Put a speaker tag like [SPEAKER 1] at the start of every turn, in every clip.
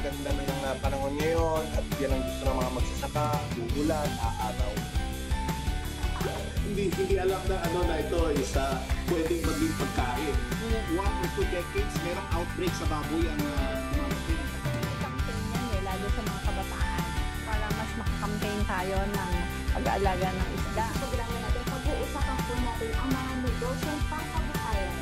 [SPEAKER 1] ganda na ng panahon ngayon at yan ang gusto ng mga magsasaka, uulan, aaraw.
[SPEAKER 2] Hindi alam na na ito is pwedeng maging pagkain. 1 or 2 decades, merong outbreak sa baboy ang dumating.
[SPEAKER 3] Campaign yan lalo sa mga kabataan para mas makakampaign tayo ng pag-aalaga ng isda.
[SPEAKER 4] Sa programa natin, pag-uusapan po natin ang mga negosyong pangkabuhayan.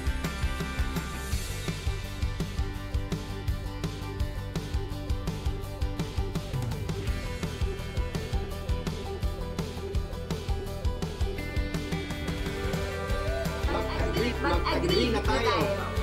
[SPEAKER 2] Mag-agree na tayo.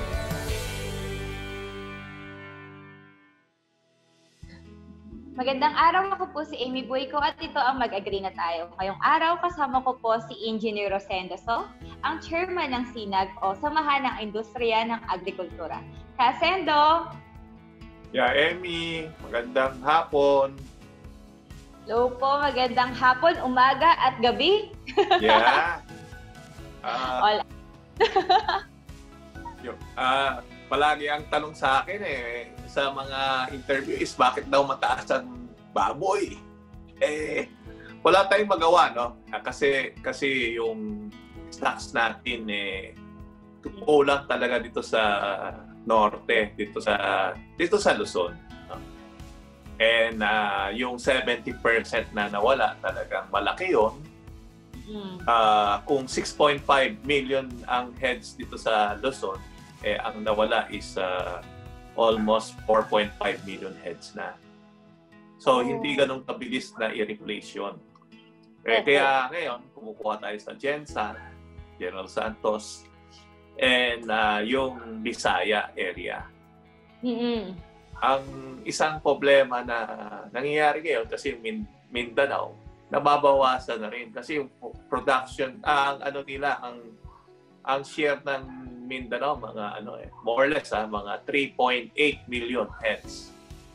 [SPEAKER 5] Magandang araw, ako po si Amy Boyko at ito ang Mag-agree na tayo. Ngayong araw kasama ko po si Engineer Rosendo So, ang chairman ng SINAG o Samahan ng Industriya ng Agrikultura. Kasendo!
[SPEAKER 6] Yeah, Amy, magandang hapon.
[SPEAKER 5] Hello po, magandang hapon, umaga at gabi.
[SPEAKER 6] Yeah.
[SPEAKER 5] Hola.
[SPEAKER 6] Palagi ang tanong sa akin sa mga interview is bakit daw mataas ang baboy? Wala tayong magawa, no? Kasi yung stocks natin kulang talaga dito sa norte, dito sa Luzon. No? And yung 70% na nawala, talagang malaki yun. Kung 6.5 million ang heads dito sa Luzon, ang nawala is almost 4.5 million heads na. So, hindi ganun kabilis na i-replace yun. Kaya ngayon, kumukuha tayo sa Gensan, General Santos, and yung Bisaya area. Ang isang problema na nangyayari ngayon kasi yung Mindanao, nababawasan na rin kasi yung production ang share ng Mindanao mga more or less mga 3.8 million heads.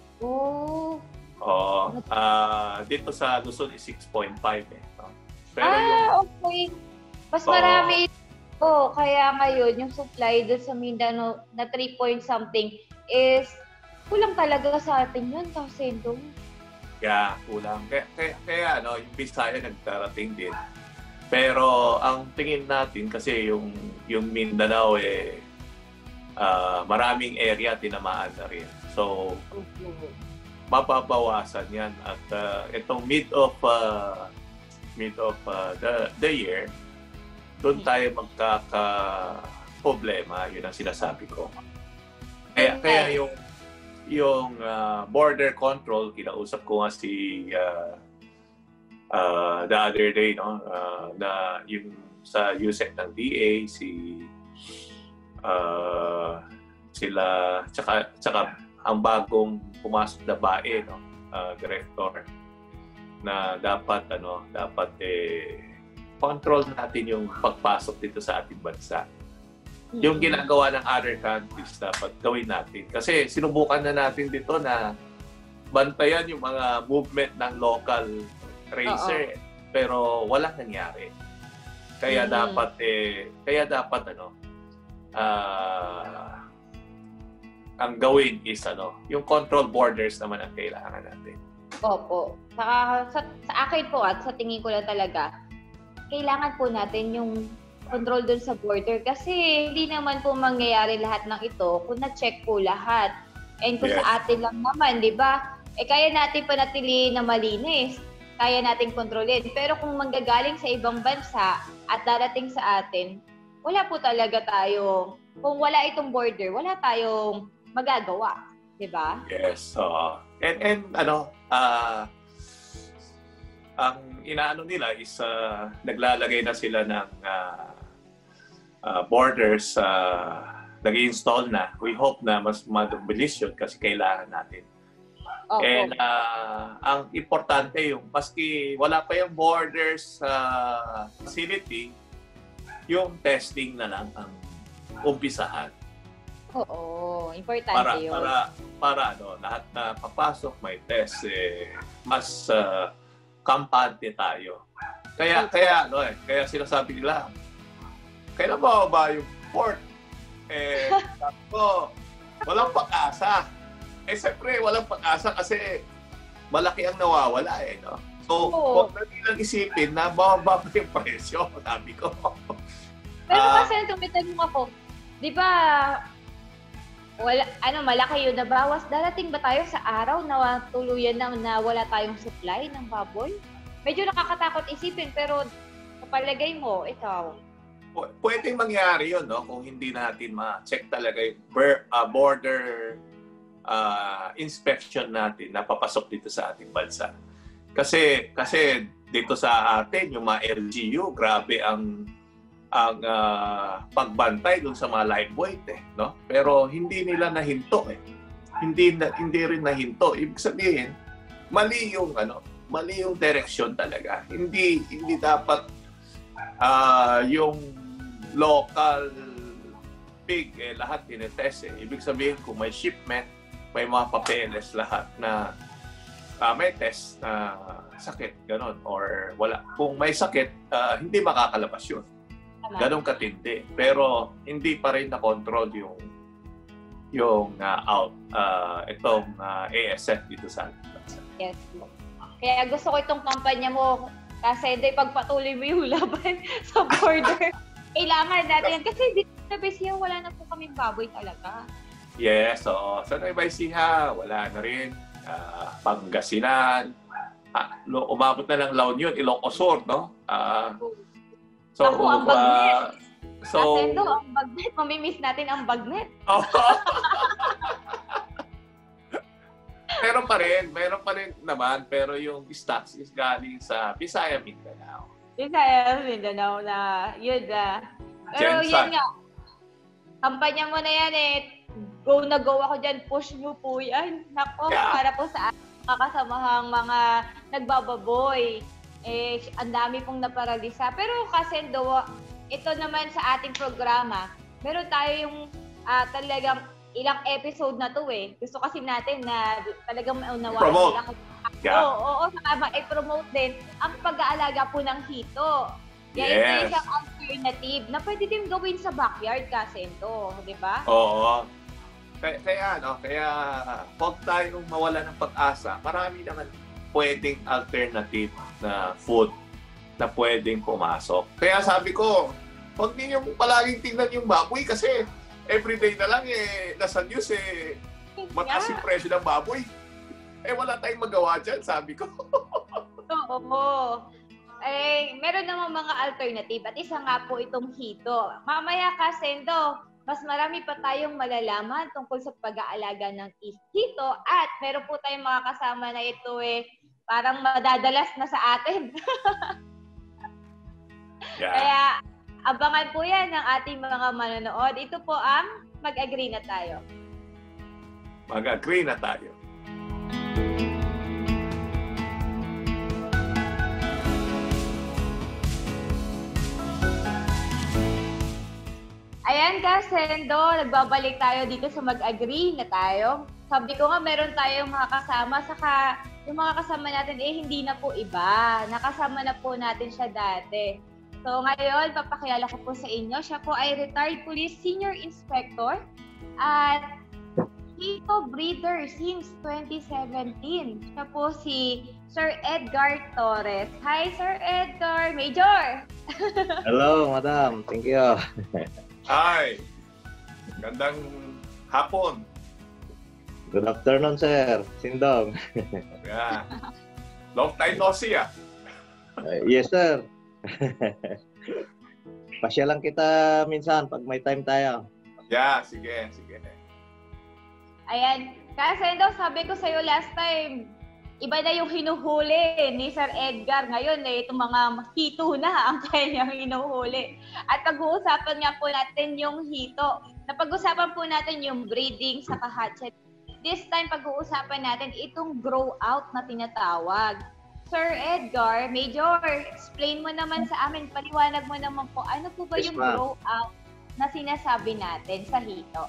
[SPEAKER 6] Dito sa Luzon is 6.5 Pero
[SPEAKER 5] okay. Mas marami kaya ngayon yung supply doon sa Mindanao na 3 point something is kulang talaga sa atin yun, Kasendo.
[SPEAKER 6] Yeah, kulang. Kaya yung Bisaya nagdarating din. Pero ang tingin natin kasi yung Mindanao maraming area tinamaan na rin. So mababawasan yan at itong mid of the year doon tayo magkaka-problema, yun ang sinasabi ko. Kaya yung border control, kinausap ko nga si the other day, na yung sa USEC ng DA, sila, tsaka ang bagong pumasok na BAE, director, na dapat control natin yung pagpasok dito sa ating bansa. Yung ginagawa ng other countries, dapat gawin natin. Kasi sinubukan na natin dito na bantayan yung mga movement ng local racer, pero walang nangyari. Kaya dapat ang gawin is yung control borders naman ang kailangan natin.
[SPEAKER 5] Opo. Sa akin po at sa tingin ko lang talaga, kailangan po natin yung control dun sa border kasi hindi naman po mangyayari lahat ng ito kung na-check po lahat. And kung sa atin lang naman, di ba? Kaya natin panatilihin na malinis. Kaya natin kontrolin. Pero kung manggagaling sa ibang bansa at darating sa atin, wala po talaga tayo. Kung wala itong border, wala tayong magagawa. Di ba?
[SPEAKER 6] Yes. Ang inaano nila is naglalagay na sila ng borders, nag-install na. We hope na mas mabilis yun kasi kailangan natin. And ang importante yung maski wala pa yung borders facility, yung testing na lang ang umpisahan.
[SPEAKER 5] Oo, importante yun.
[SPEAKER 6] Para lahat na papasok may test, mas kampante tayo. Kaya sinasabi nila, kailan ba yung port? Sabi ko, walang pag-asa. siyempre, walang pag-asa kasi malaki ang nawawala eh, no? So,
[SPEAKER 5] Oo.
[SPEAKER 6] huwag na nilang isipin na bababa pa yung presyo, sabi ko.
[SPEAKER 5] Pero kasi tumitanong ako, di ba, malaki yun na bawas. Darating ba tayo sa araw na tuluyan na wala tayong supply ng baboy? Medyo nakakatakot isipin, pero kapalagay mo, ikaw.
[SPEAKER 6] Pwedeng mangyari yun, no? Kung hindi natin ma-check talaga yung border inspection natin na papasok dito sa ating bansa. Kasi dito sa atin, yung mga LGU, grabe ang pagbantay dun sa mga live weight eh, no? Pero hindi nila nahinto eh. Hindi rin nahinto. Ibig sabihin, mali yung direksyon talaga. Hindi dapat yung local pig lahat tinetest eh. Ibig sabihin kung may shipment, may mga papeles lahat na may test na sakit, ganon, or wala. Kung may sakit, hindi makakalabas yun. Ganon katindi. Pero hindi pa rin na-control yung itong ASF dito sa ating bansa.
[SPEAKER 5] Yes. Kaya gusto ko itong kampanya mo kasi pagpatuloy mo yung laban sa border. Kailangan natin yan. Kasi dito sa Besiya, wala na po kaming baboy talaga.
[SPEAKER 6] Yes, so sa Nueva Ecija, wala na rin. Pangasinan, umabot na ng La Union, Ilocos Sur, no?
[SPEAKER 5] Ako, ang bagnet.
[SPEAKER 6] So,
[SPEAKER 5] ang bagnet. Mamimiss natin ang bagnet.
[SPEAKER 6] meron pa rin naman, pero yung stocks is galing sa Visaya, Mindanao.
[SPEAKER 5] Visaya, Mindanao na, yun pero
[SPEAKER 6] Jensan.
[SPEAKER 5] yun nga, kampanya mo na yan eh. Go na go ako dyan, push nyo po yan. Nako,
[SPEAKER 6] Yeah.
[SPEAKER 5] para po sa mga kasamahang mga nagbababoy. Ang dami pong naparalisa. Pero kasi ito naman sa ating programa, meron tayo yung talagang ilang episode na to eh. Gusto kasi natin na talagang maunawaan
[SPEAKER 6] Promote.
[SPEAKER 5] nila.
[SPEAKER 6] Yeah.
[SPEAKER 5] Oo, saka i-promote din ang pag-aalaga po ng hito. Kaya ito
[SPEAKER 6] Yes.
[SPEAKER 5] isang alternative na pwede din gawin sa backyard kasi ito, di ba?
[SPEAKER 6] Oo. Kaya huwag tayong mawala ng pag-asa. Marami naman pwedeng alternative na food na pwedeng pumasok. Kaya sabi ko, huwag niyo palaging tingnan yung baboy kasi everyday na lang nasa news mataas yung presyo ng baboy. Wala tayong magawa dyan, sabi ko.
[SPEAKER 5] Oo. Meron namang mga alternative at isa nga po itong hito. Mamaya kasi mas marami pa tayong malalaman tungkol sa pag-aalaga ng hito at meron po tayong mga kasama na ito parang madadalas na sa atin.
[SPEAKER 6] Yeah.
[SPEAKER 5] Kaya abangan po yan ng ating mga manonood. Ito po ang Mag-agree na tayo.
[SPEAKER 6] Mag-agree na tayo.
[SPEAKER 5] Ayan Sendo, nagbabalik tayo dito sa Mag-agree na tayo. Sabi ko nga, meron tayong mga kasama, saka yung mga kasama natin hindi na po iba. Nakasama na po natin siya dati. So ngayon, papakilala ko po sa inyo. Siya po ay retired police senior inspector at Hito breeder since 2017. Siya po si Sir Edgar Torres. Hi Sir Edgar, Major!
[SPEAKER 7] Hello, madam. Thank you.
[SPEAKER 6] Hi! Gandang hapon.
[SPEAKER 7] Good afternoon, sir. Sindong.
[SPEAKER 6] Yeah. Long time no see,
[SPEAKER 7] Yes, sir. Pasyalan kita minsan pag may time tayo.
[SPEAKER 6] Yeah, sige, sige.
[SPEAKER 5] Ayan. Kasi daw, sabi ko sa'yo last time, iba na yung hinuhuli ni Sir Edgar. Ngayon, itong mga hito na ang kanyang hinuhuli. At pag-uusapan nga po natin yung hito. Napag-usapan po natin yung breeding sa hatchet. This time, pag-uusapan natin itong grow out na tinatawag. Sir Edgar, Major, explain mo naman sa amin, paliwanag mo naman po, ano po ba
[SPEAKER 7] Yes,
[SPEAKER 5] yung
[SPEAKER 7] ma'am.
[SPEAKER 5] grow out na sinasabi natin sa hito?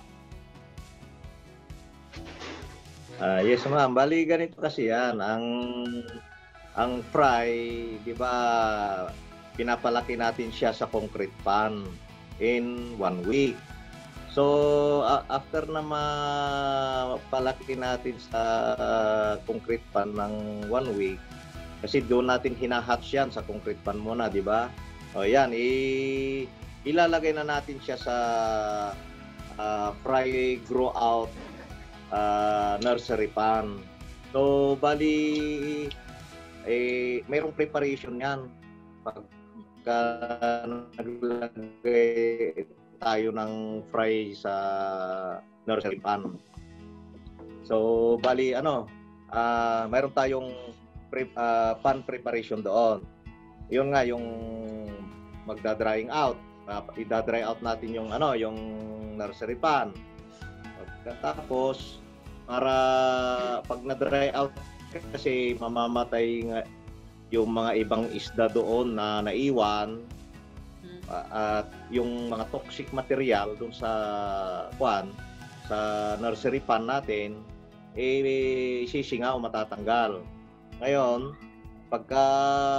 [SPEAKER 7] Yes, ma'am. Bali, ganito kasi yan. Ang fry, di ba, pinapalaki natin siya sa concrete pan in 1 week. So, after na mapalaki natin sa concrete pan ng 1 week, kasi doon natin hinahatch yan sa concrete pan muna, di ba? O yan, ilalagay na natin siya sa fry grow out nursery pan. So, bali, mayroong preparation yan. Pagka naglagay tayo ng fry sa nursery pan. So, bali, mayroon tayong pan preparation doon. Yun nga, yung magda-drying out. I-dry out natin yung nursery pan. Tapos, para pag na-dry out kasi mamamatay nga yung mga ibang isda doon na naiwan, at yung mga toxic material doon sa nursery pan natin, sisinga o matatanggal. Ngayon, pagka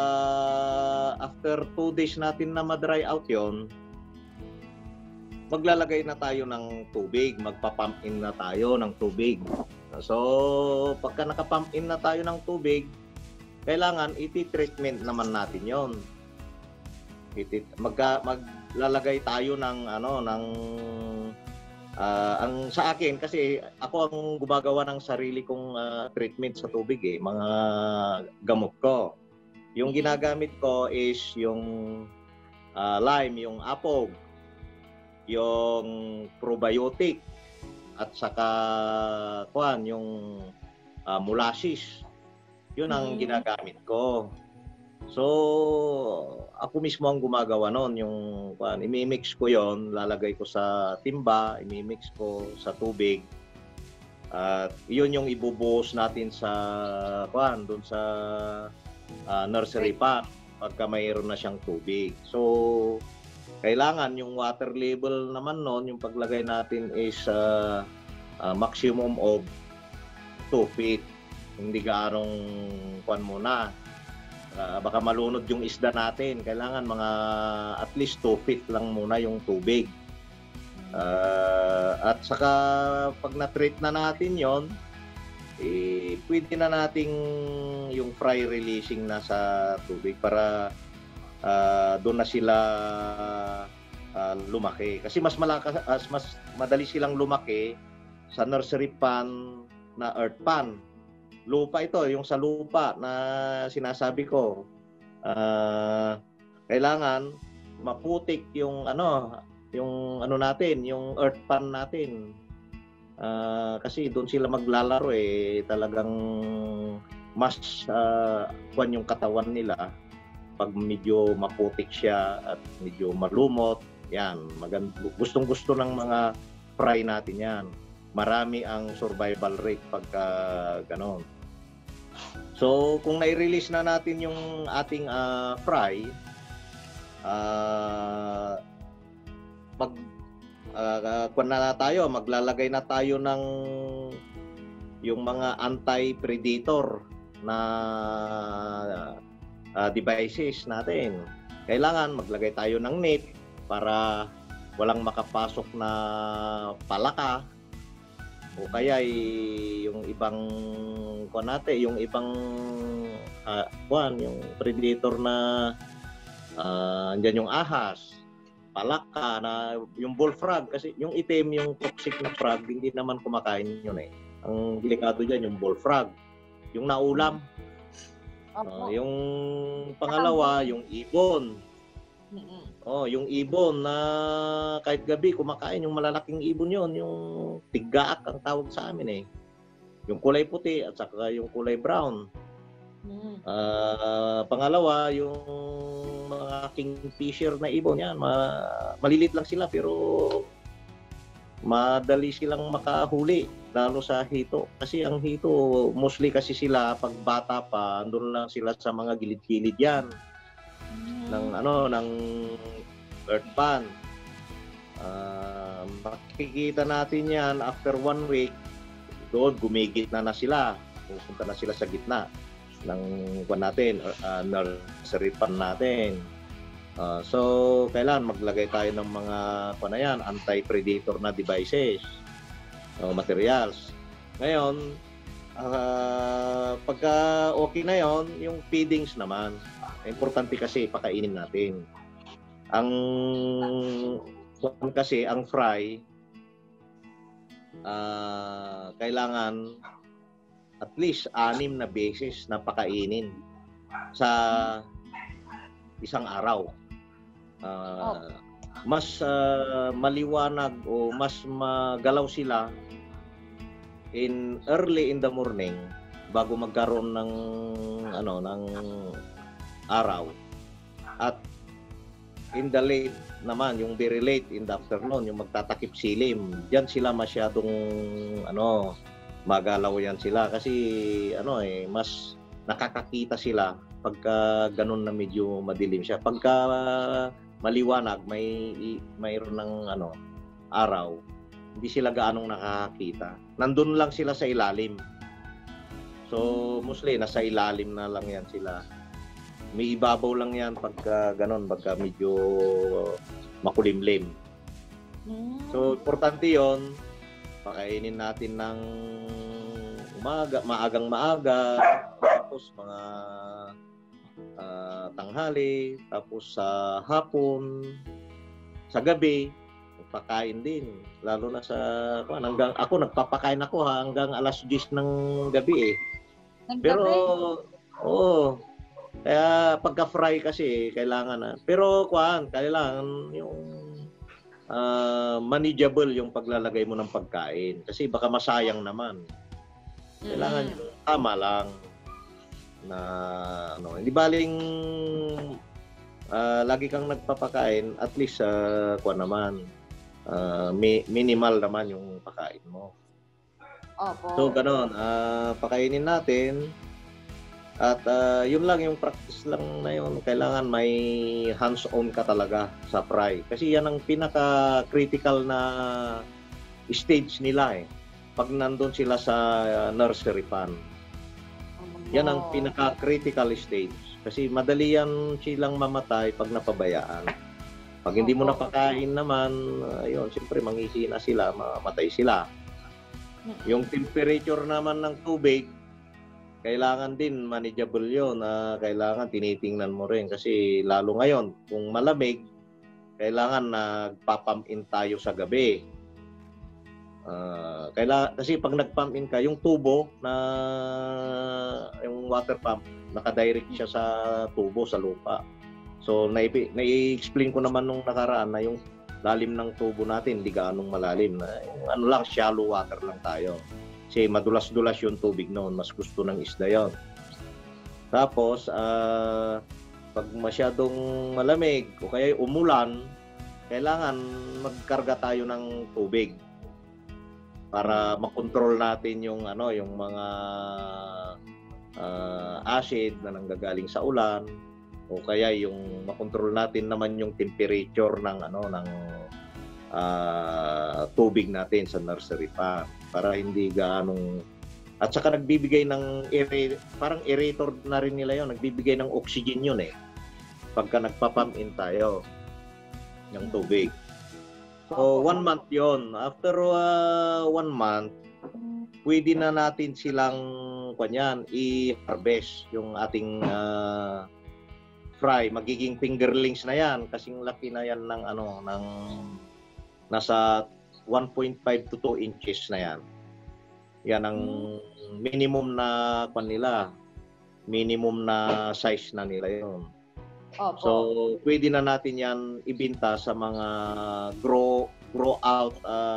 [SPEAKER 7] after 2 days natin na ma-dry out yon, maglalagay na tayo ng tubig, magpa-pump in na tayo ng tubig. So, pagka naka-pump in na tayo ng tubig, kailangan iti-treatment naman natin yon. Maglalagay tayo ng ang sa akin kasi ako ang gumagawa ng sarili kong treatment sa tubig mga gamot ko. Yung ginagamit ko is yung lime, yung apog, yung probiotic at saka yung molasses. Yun ang ginagamit ko. So, ako mismo ang gumagawa noon, yung imimix ko yon, lalagay ko sa timba, imimix ko sa tubig. At yun yung ibubuhos natin sa doon sa nursery pan pagka mayroon na siyang tubig. So, kailangan yung water level naman noon, yung paglagay natin is maximum of 2 feet. Hindi gaanong muna. Baka malunod yung isda natin. Kailangan mga at least 2 feet lang muna yung tubig. At saka pag na-treat na natin yon, pwede na nating yung fry releasing na sa tubig para doon na sila lumaki. Kasi mas madali silang lumaki sa nursery pan na earth pan. Lupa ito, yung sa lupa na sinasabi ko. Kailangan maputik yung natin, yung earth pan natin. Kasi doon sila maglalaro talagang mas yung katawan nila pag medyo maputik siya at medyo malumot. Yan, gustong-gusto ng mga fry natin yan. Marami ang survival rate pagka ganon. So, kung nai-release na natin yung ating fry, maglalagay na tayo ng yung mga anti-predator na devices natin. Kailangan maglagay tayo ng net para walang makapasok na palaka o kaya yung ibang yung predator na andyan yung ahas, palaka, na yung bullfrog, kasi yung itim, yung toxic na frog, hindi naman kumakain yun Ang delikado dyan yung bullfrog, yung naulam. Yung pangalawa, yung ibon. Yung ibon na kahit gabi kumakain, yung malalaking ibon yon, yung tiggaak ang tawag sa amin Yung kulay puti at saka yung kulay brown. Pangalawa, yung mga kingfisher na ibon yan, malilit lang sila pero madali silang makahuli, lalo sa hito. Kasi ang hito, mostly kasi sila pag bata pa, andun lang sila sa mga gilid-gilid yan ng earth pan. Makikita natin yan after 1 week, doon gumigit na sila, pupunta na sila sa gitna ng nursery pan natin. So, kailangan maglagay tayo ng mga anti-predator na devices o materials. Ngayon, pagka okay na yon, yung feedings naman, importante kasi pakainin natin. Ang fry, kailangan at least 6 na beses na pakainin sa isang araw. Mas maliwanag o mas magalaw sila early in the morning bago magkaroon ng araw, at in the late naman, yung very late in the afternoon, yung magtatakip silim, diyan sila masyadong magalaw yan sila kasi mas nakakakita sila pagka ganun na medyo madilim siya. Pagka maliwanag, mayroon ng araw, hindi sila gaanong nakakakita. Nandun lang sila sa ilalim. So, mostly nasa ilalim na lang yan sila. May ibabaw lang yan pagka ganun, pagka medyo makulimlim. So, importante yon, pakainin natin ng maagang maaga, tapos mga tanghali, tapos sa hapon, sa gabi, pakain din. Lalo na sa ako nagpapakain ako hanggang alas 10 ng gabi eh. Pero kaya pagka-fry kasi kailangan na. Pero kailangan yung manageable yung paglalagay mo ng pagkain kasi baka masayang naman. Kailangan yung tama lang na hindi baling lagi kang nagpapakain, at least minimal naman yung pakain mo.
[SPEAKER 5] Opo.
[SPEAKER 7] So ganoon, pakainin natin at yun lang yung practice lang na yun. Kailangan may hands-on ka talaga sa fry kasi yan ang pinaka-critical na stage nila eh. Pag nandun sila sa nursery pan, yan ang pinaka-critical stage kasi madali yan silang mamatay pag napabayaan. Pag hindi mo napakain naman, ayun, siyempre manghihina sila, mamatay sila. Yung temperature naman ng tubig, kailangan din manageable yun, na kailangan tinitingnan mo rin kasi lalo ngayon, kung malamig, kailangan nagpa-pump in tayo sa gabi. Kasi pag nag-pump in ka, yung tubo na yung water pump, nakadirect siya sa tubo, sa lupa. So, nai-explain ko naman nung nakaraan na yung lalim ng tubo natin, hindi gaanong malalim. Lang, shallow water lang tayo. Kasi madulas-dulas yung tubig noon, mas gusto ng isda yon. Tapos, pag masyadong malamig o kaya umulan, kailangan magkarga tayo ng tubig para makontrol natin yung mga acid na nanggagaling sa ulan, o kaya yung makontrol natin naman yung temperature ng tubig natin sa nursery pan para hindi gaanong, at saka nagbibigay ng parang aerator na rin nila yon, nagbibigay ng oxygen yun eh pagka nagpa-pump in tayo ng tubig. So 1 month yon. After 1 month, pwede na natin silang i-harvest yung ating fry. Magiging fingerlings na yan kasing laki na yan ng nasa 1.5 to 2 inches na yan. Yan ang minimum na minimum na size na nila yon.
[SPEAKER 5] Opo.
[SPEAKER 7] So pwede na natin yan ibenta sa mga grow out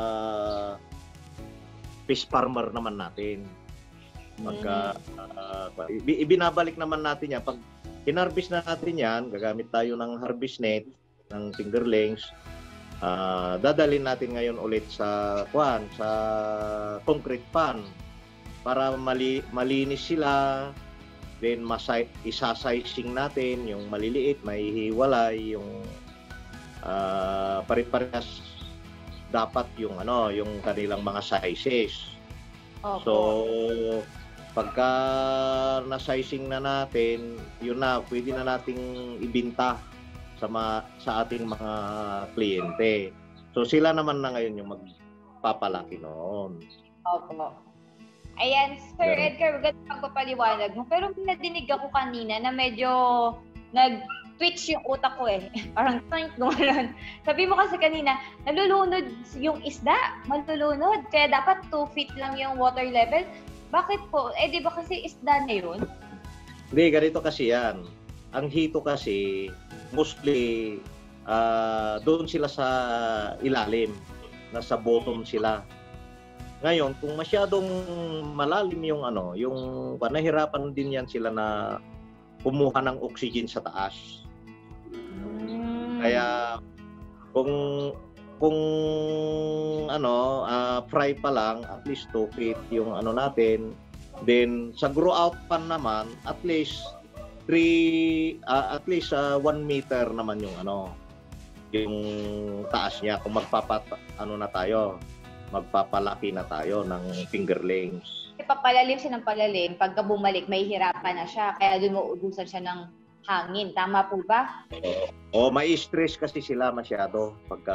[SPEAKER 7] fish farmer naman natin. Pagka ibinabalik naman natin yan pag hinarvest na natin yan, gagamit tayo ng harvest net, ng fingerlings. Dadalhin natin ngayon ulit sa concrete pan para malinis sila. Then isa-sizing natin yung maliliit, mahihiwalay, yung pare-parehas dapat yung kanilang mga sizes.
[SPEAKER 5] Opo.
[SPEAKER 7] So pagka na-sizing na natin, yun na, pwede na nating ibenta sa ating mga kliyente. So sila naman na ngayon yung magpapalaki noon.
[SPEAKER 5] Opo. Ayan, Sir
[SPEAKER 7] Ganun.
[SPEAKER 5] Edgar, magandang pagpapaliwanag mo. Pero may nadinig ako kanina na medyo nag-twitch yung utak ko eh. Parang think gano'n. Sabi mo kasi kanina, nalulunod yung isda. Malulunod. Kaya dapat 2 feet lang yung water level. Bakit po? Eh, di ba kasi isda na yun?
[SPEAKER 7] Hindi, ganito kasi yan. Ang hito kasi, mostly, doon sila sa ilalim. Nasa bottom sila. Ngayon, kung masyadong malalim yung nahirapan din yan sila na kumuha ng oxygen sa taas. Kaya kung fry pa lang, at least 2 feet yung natin. Then sa grow out pan naman, at least 1 meter naman yung yung taas niya kung magpapalaki na tayo ng fingerlings.
[SPEAKER 5] Papalalim siya ng palalim. Pagka bumalik, may hirapan na siya. Kaya doon mauubusan siya ng hangin. Tama po ba?
[SPEAKER 7] May stress kasi sila masyado pagka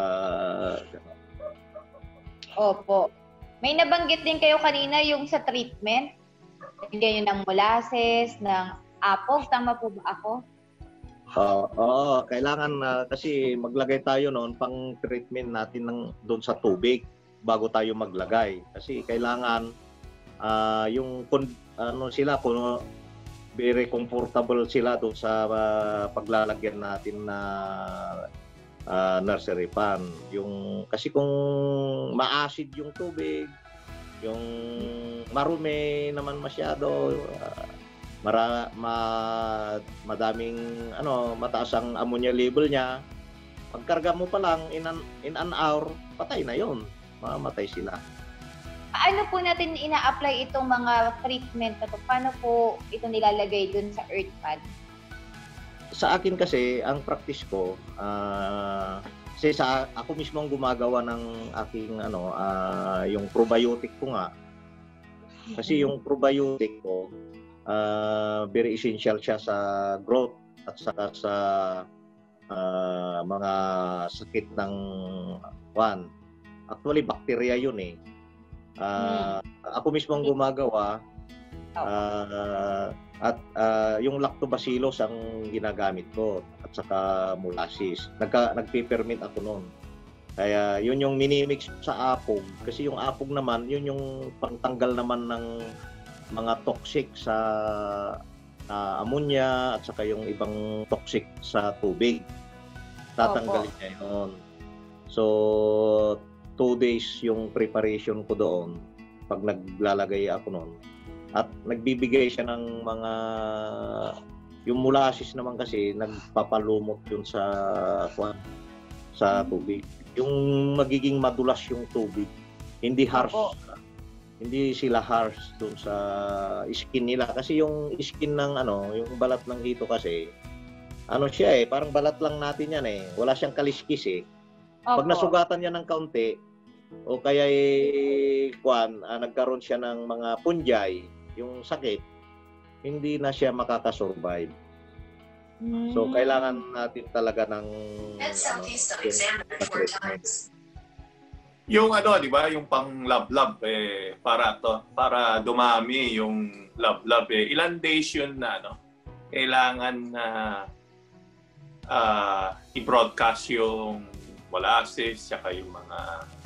[SPEAKER 5] Opo. May nabanggit din kayo kanina yung sa treatment. Bigyan nyo ng molasses, ng apog. Tama po ba ako?
[SPEAKER 7] Oo, kailangan kasi maglagay tayo noon pang treatment natin doon sa tubig bago tayo maglagay. Kasi kailangan yung sila kung very comfortable sila doon sa paglalagyan natin na nursery pan. Kasi kung ma-acid yung tubig, yung marumi naman masyado, madaming mataas ang ammonia level niya. Pagkarga mo pa lang in an hour, patay na 'yon. Mamatay sila.
[SPEAKER 5] Paano po natin ina-apply itong mga treatment na to? Paano po ito nilalagay dun sa earth pad?
[SPEAKER 7] Sa akin kasi, ang practice ko, kasi ako mismo ang gumagawa ng aking yung probiotic ko nga. Kasi yung probiotic ko, very essential siya sa growth at saka sa mga sakit ng actually bacteria yun eh. Ako mismo ang gumagawa at yung lactobacillus ang ginagamit ko at saka molasses. Nagpe-ferment ako noon. Kaya yun yung minimix sa apog. Kasi yung apog naman, yun yung pangtanggal naman ng mga toxic sa ammonia at saka yung ibang toxic sa tubig. Tatanggalin niya yun. So, 2 days yung preparation ko doon pag naglalagay ako noon. At nagbibigay siya ng mga yung molasses naman kasi nagpapalumot yun sa tubig. Yung magiging madulas yung tubig. Hindi harsh. Hindi sila harsh doon sa skin nila kasi yung skin ng yung balat ng hito kasi siya parang balat lang natin yan wala siyang kaliskis pag nasugatan niya ng kaunti o kaya nagkaroon siya ng mga punjay yung sakit, hindi na siya makakasurvive. So kailangan natin talaga ng treatment.
[SPEAKER 6] Yung di ba, yung pang lab para dumami yung lab ilan days yun na kailangan na i-broadcast yung molasses saka yung mga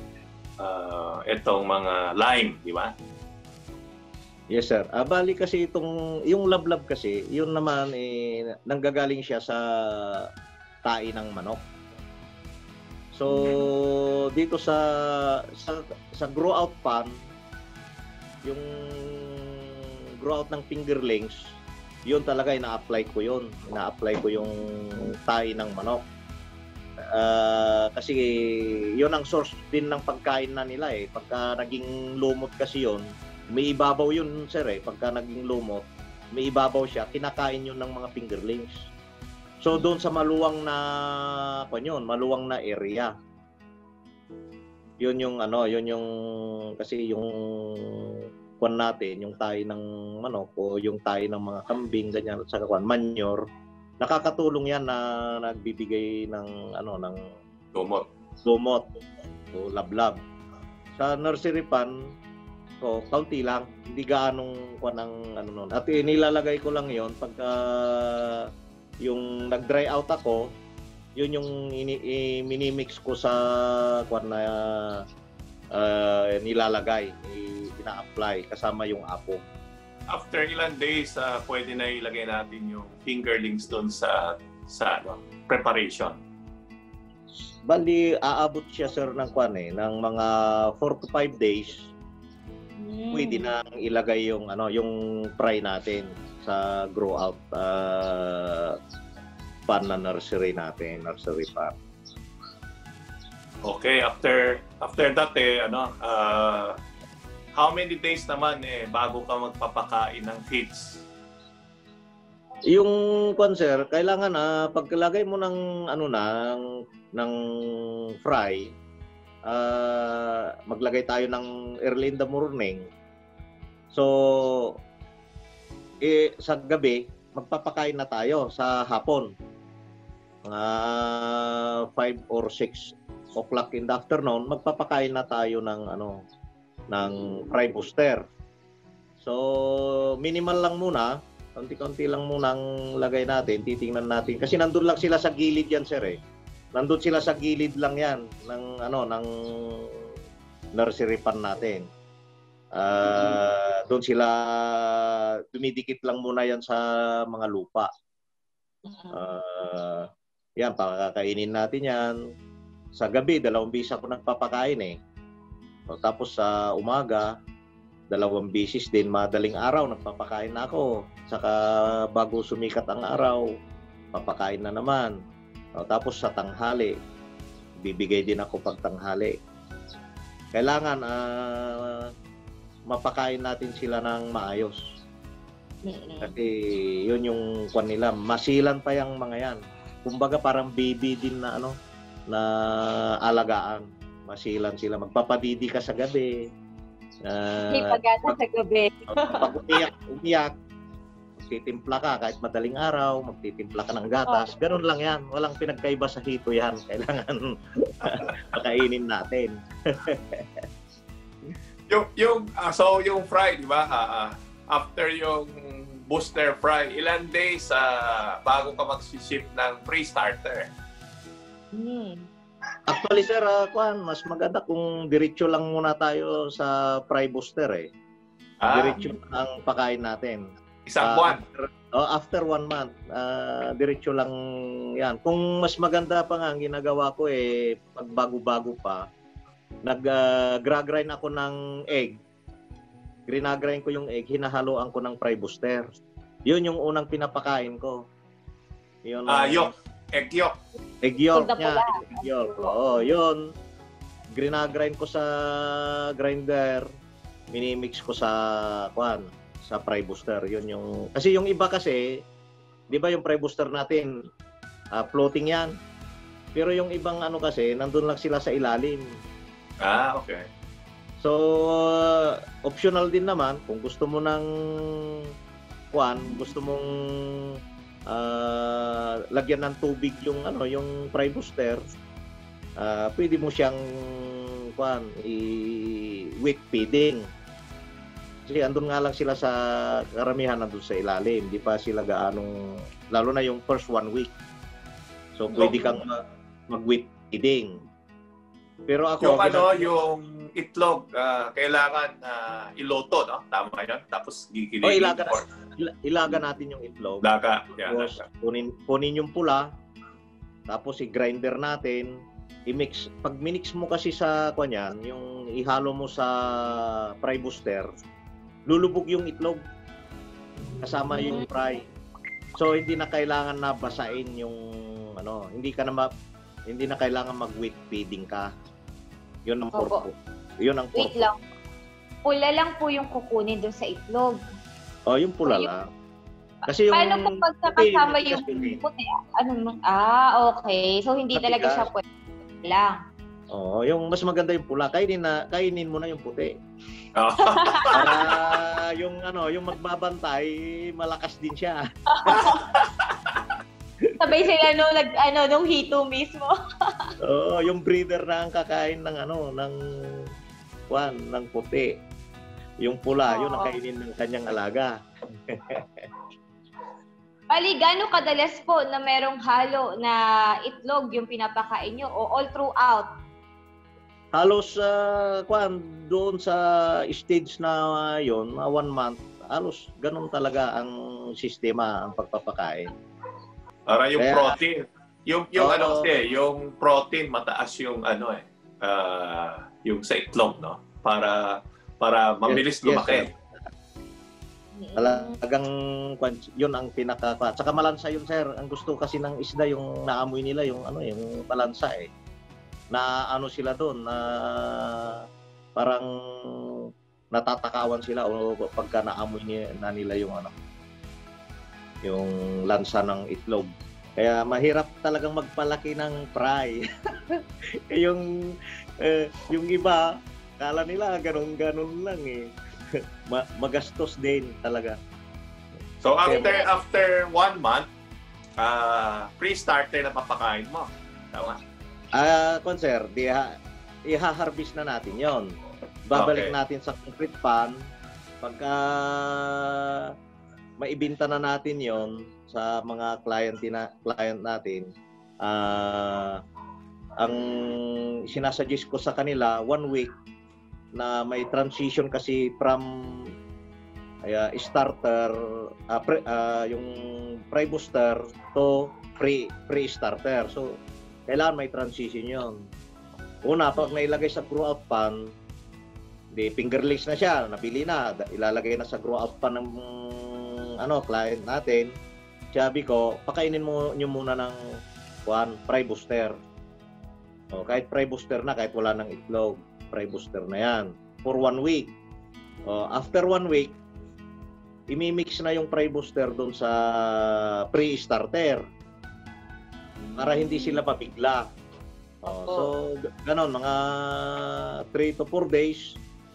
[SPEAKER 6] itong mga lime, di ba?
[SPEAKER 7] Yes sir. Bali kasi yung lab kasi, yun naman nanggagaling siya sa tae ng manok. So dito sa grow out pan, yung grow out ng fingerlings, yun talaga ina-apply ko yun. Ina-apply ko yung tae ng manok. Kasi yun ang source din ng pagkain na nila Pagka naging lumot kasi yun, may ibabaw yun sir Pagka naging lumot, may ibabaw siya, kinakain yun ng mga fingerlings. So doon sa maluwang na area. Yun yung kasi yung natin, yung tayo ng manok o yung tayo ng mga kambing ganyan at saka manure, nakakatulong yan na nagbibigay ng
[SPEAKER 6] Gumot.
[SPEAKER 7] lumot o lablab. Sa nursery pan, kaunti lang, hindi gaanong ng nun. At inilalagay ko lang yon pagka yung nag-dry out ako, yun yung minimix ko sa na nilalagay, ina-apply kasama yung apo.
[SPEAKER 6] After ilang days, pwede na ilagay natin yung fingerlings doon sa preparation.
[SPEAKER 7] Bali, aabot siya sir ng ng mga 4 to 5 days. Pwede na ilagay yung fry natin sa grow out pan na nursery natin, nursery pan.
[SPEAKER 6] Okay, after that how many days naman bago ka magpapakain ng feeds?
[SPEAKER 7] Yung sir, kailangan pagkalagay mo ng ng fry, maglagay tayo ng early in the morning. So sa gabi magpapakain na tayo sa hapon. 5 or 6 o'clock in the afternoon, magpapakain na tayo ng fry booster. So minimal lang muna, konti-konti lang muna ang lagay natin, titingnan natin kasi nandun lang sila sa gilid yan sir Nandun sila sa gilid lang yan ng ng nursery pan natin. Doon sila dumidikit lang muna yan sa mga lupa. Yan, pakakainin natin yan. Sa gabi, 2 beses ako nagpapakain Tapos sa umaga, 2 beses din, madaling araw, nagpapakain na ako. Saka bago sumikat ang araw, papakain na naman. Tapos sa tanghali, bibigay din ako pag tanghali. Kailangan mapakain natin sila ng maayos. Kasi yun yung nila, masilan pa yung mga yan. Kumbaga parang baby din na na alagaan. Masilan sila, magpapadidi ka sa gabi.
[SPEAKER 5] May pagata sa gabi.
[SPEAKER 7] Pag umiyak, magtitimpla ka kahit madaling araw, magtitimpla ka ng gatas. Ganun lang yan. Walang pinagkaiba sa hito yan. Kailangan pakainin natin.
[SPEAKER 6] So yung fry, di ba? After yung booster fry, ilan days bago ka mag-ship ng pre-starter?
[SPEAKER 7] Actually sir, mas maganda kung diretso lang muna tayo sa fry booster Diretso ang pakain natin.
[SPEAKER 6] Isang buwan?
[SPEAKER 7] After 1 month, diretso lang yan. Kung mas maganda pa nga ang ginagawa ko pag bago-bago pa, nag-grind ako ng egg. Grinagrind ko yung egg, hinahaluan ko ng fry booster. Yun yung unang pinapakain ko. Yun
[SPEAKER 6] yolk. Egg yolk.
[SPEAKER 7] Egg yolk niya. Egg yolk. Oo, yun. Grinagrind ko sa grinder. Minimix ko sa sa fry booster. Yun yung kasi yung iba kasi, 'di ba yung fry booster natin floating yan. Pero yung ibang kasi, nandun lang sila sa ilalim.
[SPEAKER 6] Okay.
[SPEAKER 7] So, optional din naman kung gusto mo ng gusto mong lagyan ng tubig yung yung fry booster, pwede mo siyang wet feeding. Kasi andun nga lang sila sa karamihan nandun sa ilalim, di pa sila gaanong, lalo na yung first 1 week. So pwede kang mag-wet feeding. Pero ako
[SPEAKER 6] yung itlog kailangan iloto, no? Tama 'yon. Tapos gigilingin.
[SPEAKER 7] Ilaga natin yung itlog.
[SPEAKER 6] Laga.
[SPEAKER 7] Tapos kunin yung pula. Tapos i-grinder natin, i-mix. Pag minix mo kasi sa yung ihalo mo sa fry booster, lulubog yung itlog kasama yung fry. So hindi na kailangan na basain yung hindi na kailangan mag-wet feeding ka. Yun ang purpose. Yun ang purpose.
[SPEAKER 5] Wait lang. Pula lang po yung kukunin doon sa itlog.
[SPEAKER 7] Yung pula lang. Kasi yung
[SPEAKER 5] paano kung pagkakasama yung puti? Okay. So hindi talaga siya pwede lang.
[SPEAKER 7] Yung mas maganda yung pula. Kainin mo na yung puti. Para yung magbabantay, malakas din siya.
[SPEAKER 5] Sabay sila nung hito mismo.
[SPEAKER 7] Oo, yung breeder na ang kakain ng ng puti. Yung pula, yun ang kainin ng kanyang alaga.
[SPEAKER 5] Bali, gaano kadalas po na merong halo na itlog yung pinapakain nyo o all throughout?
[SPEAKER 7] Halos doon sa stage na yon, 1 month, halos ganun talaga ang sistema ang pagpapakain.
[SPEAKER 6] Para yung
[SPEAKER 7] Kaya,
[SPEAKER 6] protein. Yung yung protein mataas yung yung sa itlog, no? Para mabilis lumaki.
[SPEAKER 7] Talagang yun ang pinaka. Saka malansa yun, sir. Ang gusto kasi ng isda yung naamoy nila yung yung malansa eh. Na sila doon na parang natatakawan sila o pagka naamoy nila yung lansa ng itlog. Kaya mahirap talagang magpalaki ng fry. yung iba, kala nila ganun lang eh. Magastos din talaga.
[SPEAKER 6] So after 1 month, pre-starter na papakain mo. Tama?
[SPEAKER 7] Sir, iha-harvest na natin yon. Babalik natin sa concrete pan. Pagka maibenta na natin yon sa mga client natin, ang sinasuggest ko sa kanila 1 week na may transition kasi from starter yung pre-booster to pre-starter. So kailangan may transition yon. Una, pag nailagay sa grow out pan, fingerless na siya, nabili na, ilalagay na sa grow out pan ng client natin. Sabi ko, pakainin mo nyo muna ng pre-booster. O, kahit pre-booster na, kahit wala ng itlog, pre-booster na yan. For 1 week. O, after 1 week, imimix na yung pre-booster doon sa pre-starter para hindi sila mabigla. So, ganon, mga 3 to 4 days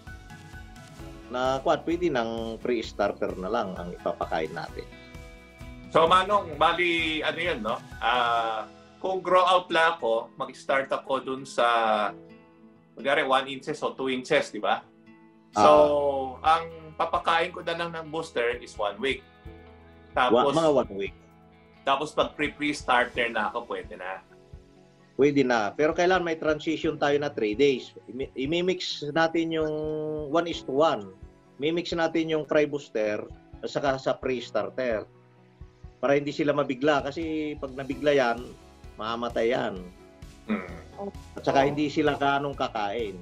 [SPEAKER 7] na pwede ng pre-starter na lang ang ipapakain natin.
[SPEAKER 6] So, Manong, bali, yun, no? Kung grow out lang ako, mag-start ako dun sa, magari 1 inches o 2 inches, di ba? So, ang papakain ko na lang ng booster is 1 week. Tapos,
[SPEAKER 7] mga 1 week.
[SPEAKER 6] Tapos pag pre-starter na ako, pwede na.
[SPEAKER 7] Pwede na. Pero kailan may transition tayo na 3 days. Imimix natin yung 1:1. Mimix natin yung pre-booster at saka sa pre-starter. Para hindi sila mabigla. Kasi pag nabigla yan, mamamatay yan. At saka hindi sila ganong kakain.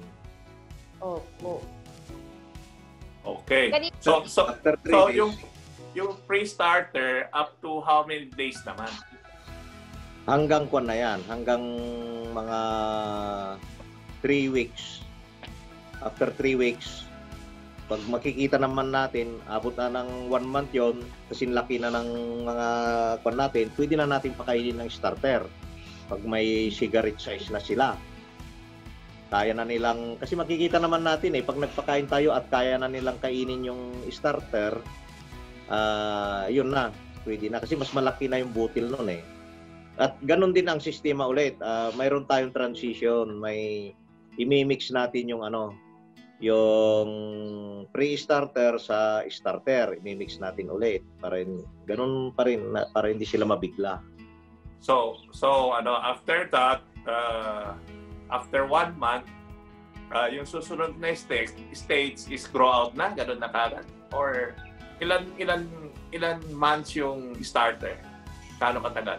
[SPEAKER 6] Okay. So
[SPEAKER 7] after 3 days.
[SPEAKER 6] Yung pre-starter, up to how many days naman?
[SPEAKER 7] Hanggang na yan. Hanggang mga 3 weeks. After 3 weeks, pag makikita naman natin, abot na ng 1 month yon, kasi laki na ng mga natin, pwede na natin pakainin ng starter. Pag may cigarette size na sila. Kaya na nilang, kasi makikita naman natin pag nagpakain tayo at kaya na nilang kainin yung starter, yun na, pwede na kasi mas malaki na yung butil nun At ganun din ang sistema ulit. Mayroon tayong transition, may imimix natin yung yung pre-starter sa starter, imimix natin ulit para ganun pa rin para hindi sila mabigla.
[SPEAKER 6] So after that, after 1 month, yung susunod na stage is grow out na, ganun na kagad, or ilan months yung starter? Kano katagal?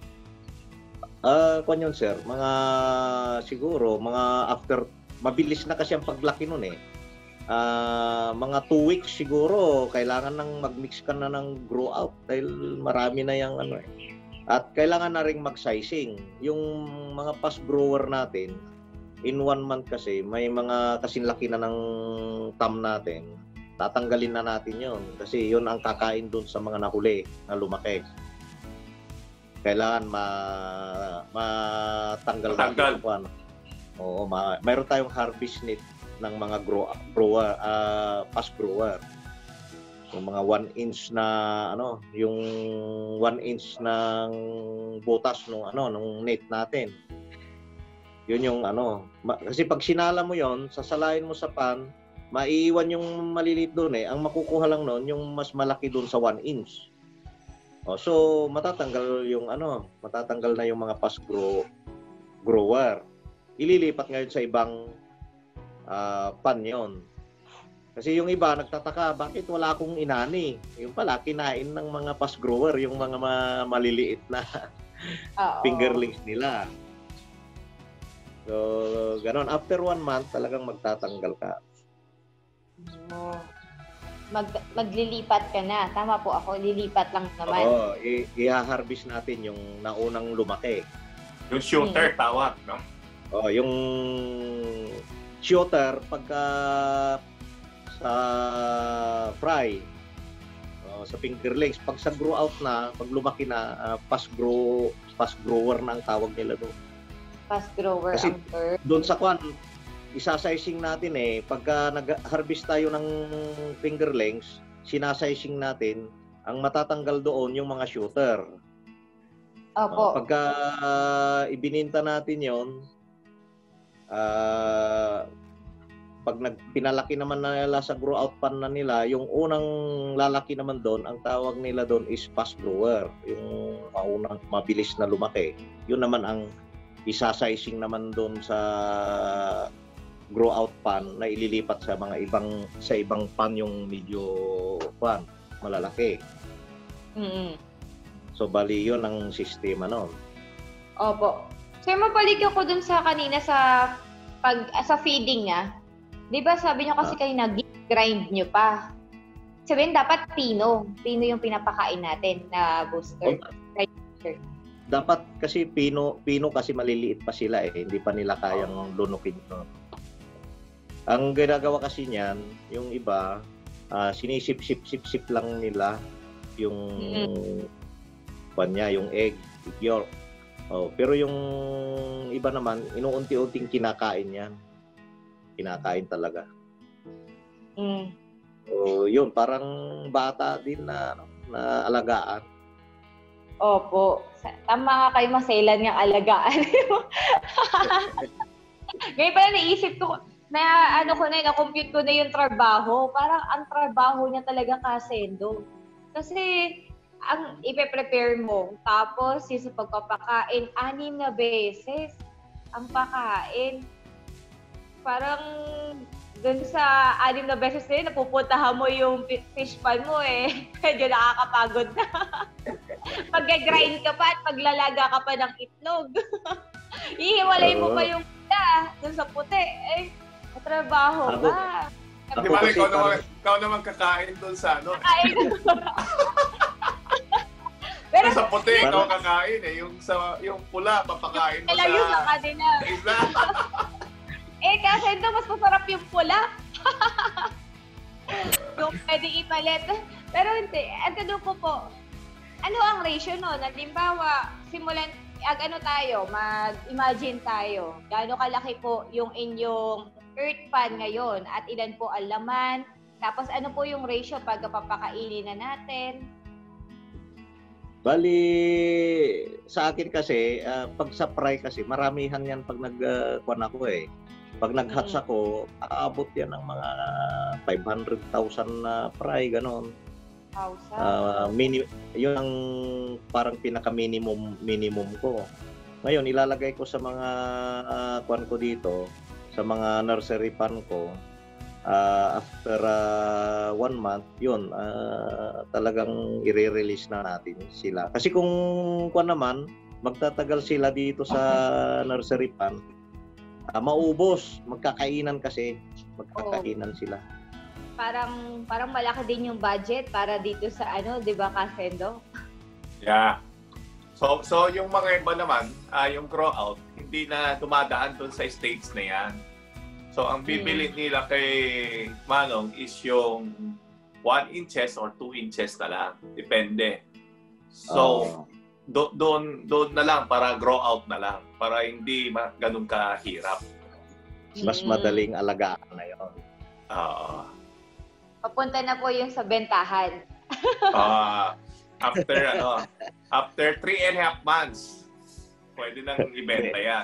[SPEAKER 7] Yun, sir. Siguro, after, mabilis na kasi ang paglaki nun mga 2 weeks siguro, kailangan nang mag-mix ka na ng grow out dahil marami na yung At kailangan na rin mag-sizing. Yung mga past grower natin, in 1 month kasi, may mga kasing laki na ng tam natin. Tatanggalin na natin yon kasi yun ang kakain dun sa mga nahuli na lumaki. Kailangan matanggal natin. Oo, mayroon tayong harvest net ng mga grower, past grower. Yung mga 1 inch na ano, yung 1 inch ng butas nung net natin. Yun yung ano, kasi pag sinala mo yon, sasalain mo sa pan, maiiwan yung maliliit doon eh. Ang makukuha lang noon yung mas malaki doon sa 1 inch. So matatanggal na yung mga past grower. Ililipat ngayon sa ibang pan yon. Kasi yung iba nagtataka, bakit wala akong inani? Yung pala, kinain ng mga past grower, yung mga maliliit na fingerlings nila. So, ganon. After 1 month, talagang magtatanggal ka.
[SPEAKER 5] Maglilipat ka na. Tama po ako, lilipat lang naman.
[SPEAKER 7] Oo, i-harvest natin yung naunang lumaki.
[SPEAKER 6] Yung shooter, tawag, no?
[SPEAKER 7] Yung shooter, pagka sa fry, sa fingerlings, pag sa grow out na, pag lumaki na, fast grower na ang tawag nila doon.
[SPEAKER 5] Fast grower
[SPEAKER 7] kasi
[SPEAKER 5] ang term.
[SPEAKER 7] Doon sa kwan, isa-sizing natin eh, pagka nag-harvest tayo ng fingerlings, sinasizing natin, ang matatanggal doon yung mga shooter.
[SPEAKER 5] Opo.
[SPEAKER 7] Pagka ibininta natin yon, pag pinalaki naman na nila sa grow out pan na nila, yung unang lalaki naman doon, ang tawag nila doon is fast grower. Yung maunang mabilis na lumaki. Yun naman ang isa-sizing naman doon sa grow out pan na ililipat sa mga ibang pan yung medyo malalaki. So bali yun ang sistema noon.
[SPEAKER 5] Opo. Sir, mabalik ako dun sa kanina sa feeding niya. Di ba sabi niyo kasi kayo nag-grind niyo pa. Sabihin dapat pino. Pino yung pinapakain natin na booster.
[SPEAKER 7] Dapat kasi pino kasi maliliit pa sila eh. Hindi pa nila kayang lunukin ito. Ang ginagawa kasi niyan, yung iba, sinisip-sip lang nila yung yung egg yolk. Pero yung iba naman, inuunti-unting kinakain yan. Kinakain talaga. Yun, parang bata din na alagaan.
[SPEAKER 5] Opo. Tama nga kayo, maselan yung alagaan. Ngayon pala naisip ko, na-compute ko na yung trabaho. Parang ang trabaho niya talaga kasendo. Kasi, ang ipe-prepare mo, tapos yung sa pagpapakain, 6 na beses ang pakain. Parang dun sa 6 na beses na yun, napupuntahan mo yung fish pan mo eh. Medyo nakakapagod na. Pag-grind ka pa at paglalaga ka pa ng itlog. Ihiwalay mo pa yung pula dun sa puti. Matrabaho ka.
[SPEAKER 6] Di ba, ikaw naman kakain dun sa ano?
[SPEAKER 5] Kakain. Pero
[SPEAKER 6] sa puti, ikaw kakain eh. Yung pula, papakain mo sa...
[SPEAKER 5] Kailan yun sa kanila. Kasi ito, mas masarap yung pula. Yung pwede ipalit. Pero hindi, ang tanong ko po, ano ang ratio no? Halimbawa, mag-imagine tayo, gaano kalaki po yung inyong earth pan ngayon at ilan po ang laman, tapos ano po yung ratio pag papakainin na natin?
[SPEAKER 7] Bali, sa akin kasi, pag sa fry kasi, maramihan yan pag nag-kuan ako eh. Pag nag-hatch ako, aabot yan ng mga 500,000 na fry, ganon. Yun ang parang pinaka-minimum ko. Ngayon, ilalagay ko sa mga kuan ko dito, sa mga nursery pan ko. After 1 month, yun, talagang i-release na natin sila. Kasi kung kuan naman, magtatagal sila dito sa nursery pan, maubos, magkakainan sila.
[SPEAKER 5] Parang malaki din yung budget para dito sa di ba, Kasendo?
[SPEAKER 6] Yeah. So yung mga iba naman, yung grow out, hindi na dumadaan doon sa stage na yan. So ang bibili nila kay Manong is yung 1 inches or 2 inches na lang. Depende. So, doon na lang para grow out na lang. Para hindi ganun kahirap.
[SPEAKER 7] Mas madaling alagaan na yun.
[SPEAKER 5] Papunta na po yung sa bentahan.
[SPEAKER 6] After 3.5 months, pwede nang ibenta yan.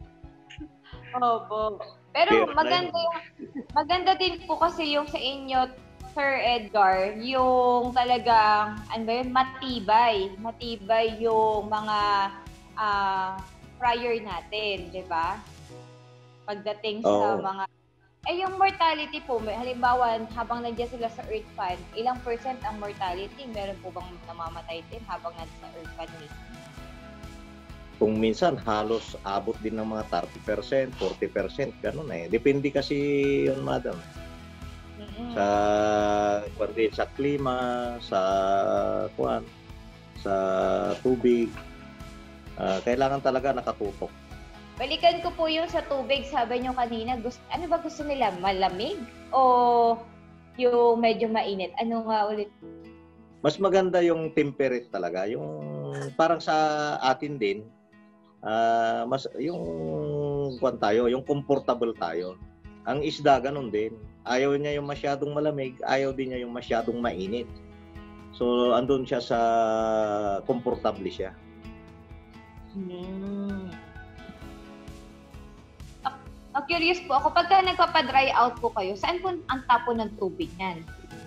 [SPEAKER 5] Opo. Pero maganda din po kasi yung sa inyo, Sir Edgar, yung talagang, matibay. Matibay yung mga prior natin, di ba? Pagdating sa mga... yung mortality po, halimbawa, habang nandiyan sila sa Earth Fund, ilang % ang mortality? Meron po bang namamatay din habang nandiyan sa Earth Fund mismo?
[SPEAKER 7] Kung minsan, halos abot din ng mga 30%, 40%, ganun eh. Depende kasi yun, madam. Sa klima, sa tubig, kailangan talaga nakatutok.
[SPEAKER 5] Balikan ko po yung sa tubig, sabi nyo kanina, ano ba gusto nila? Malamig? O yung medyo mainit? Ano nga ulit?
[SPEAKER 7] Mas maganda yung temperate talaga. Yung parang sa atin din, yung comfortable tayo. Ang isda, ganun din. Ayaw niya yung masyadong malamig, ayaw din niya yung masyadong mainit. So, andun siya sa comfortable siya.
[SPEAKER 5] Curious po ako, pagka nagpapadry out po kayo, saan po ang tapo ng tubig niyan?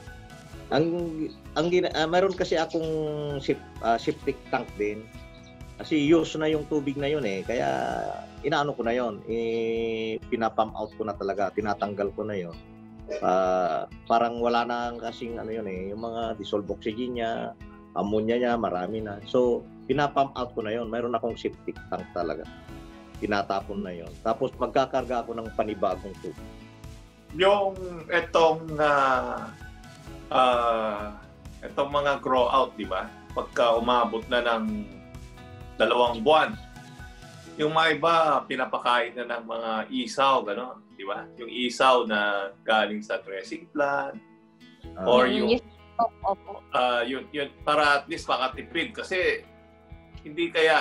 [SPEAKER 7] Meron kasi akong septic tank din. Kasi use na yung tubig na yun eh. Kaya inaano ko na yun. Pinapump out ko na talaga. Tinatanggal ko na yun. Parang wala na kasing yun eh. Yung mga dissolved oxygen niya, ammonia niya, marami na. So, pinapump out ko na yun. Meron akong septic tank talaga. Tinatapon na yun. Tapos magkakarga ako ng panibagong tubig.
[SPEAKER 6] Yung itong mga grow out, di ba? Pagka umabot na ng 2 buwan, yung mga iba pinapakain na ng mga isaw, gano'n, di ba? Yung isaw na galing sa dressing plant or yung yun para at least makatipid kasi hindi kaya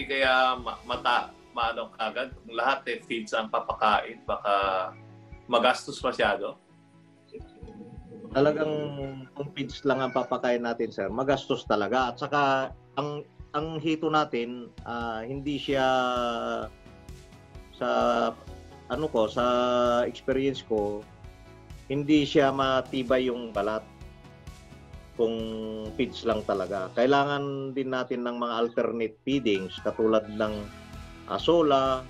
[SPEAKER 6] kagad kung lahat feeds ang papakain, baka magastos masyado.
[SPEAKER 7] Talagang kung feeds lang ang papakain natin, sir, magastos talaga. At saka ang hito natin, hindi siya sa experience ko, hindi siya matibay yung balat kung feeds lang talaga. Kailangan din natin ng mga alternate feedings katulad ng asola,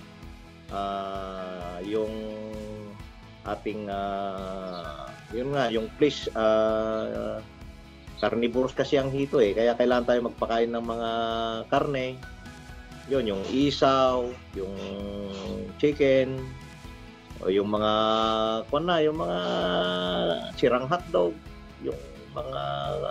[SPEAKER 7] yung ating yung fish, carnivores kasi ang hito eh, kaya kailangan tayo magpakain ng mga karne. Yun, yung isaw, yung chicken, o yung mga yung mga sirang hotdog, yung mga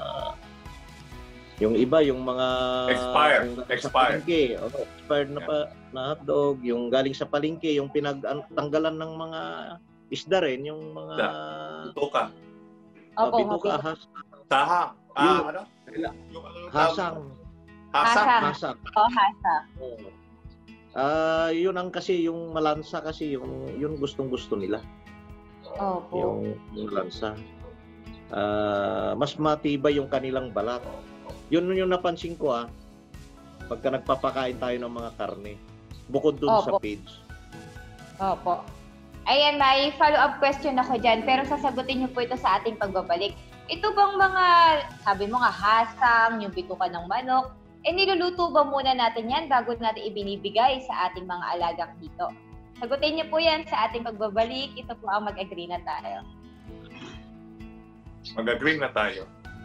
[SPEAKER 7] yung iba, yung mga
[SPEAKER 6] expired
[SPEAKER 7] na hotdog, yung galing sa palengke, yung pinagtanggalan ng mga isda rin, yung mga
[SPEAKER 6] bituka.
[SPEAKER 5] Opo,
[SPEAKER 6] Sahang.
[SPEAKER 7] Hasang.
[SPEAKER 5] Hasang.
[SPEAKER 7] Yun ang kasi yung malansa kasi yung gustong-gusto nila.
[SPEAKER 5] Opo.
[SPEAKER 7] Yung malansa. Mas matibay yung kanilang balat. Yun yung napansin ko pagka nagpapakain tayo ng mga karne. Bukod dun sa feeds.
[SPEAKER 5] Opo. Ayan, may follow-up question ako dyan, pero sasagutin niyo po ito sa ating pagbabalik. Ito bang mga, sabi mo nga, hasang, yung bituka ng manok, niluluto ba muna natin yan bago natin ibinibigay sa ating mga alagang dito? Sagutin niyo po yan sa ating pagbabalik. Ito po ang mag-agree na tayo.
[SPEAKER 6] Mag-agree na tayo.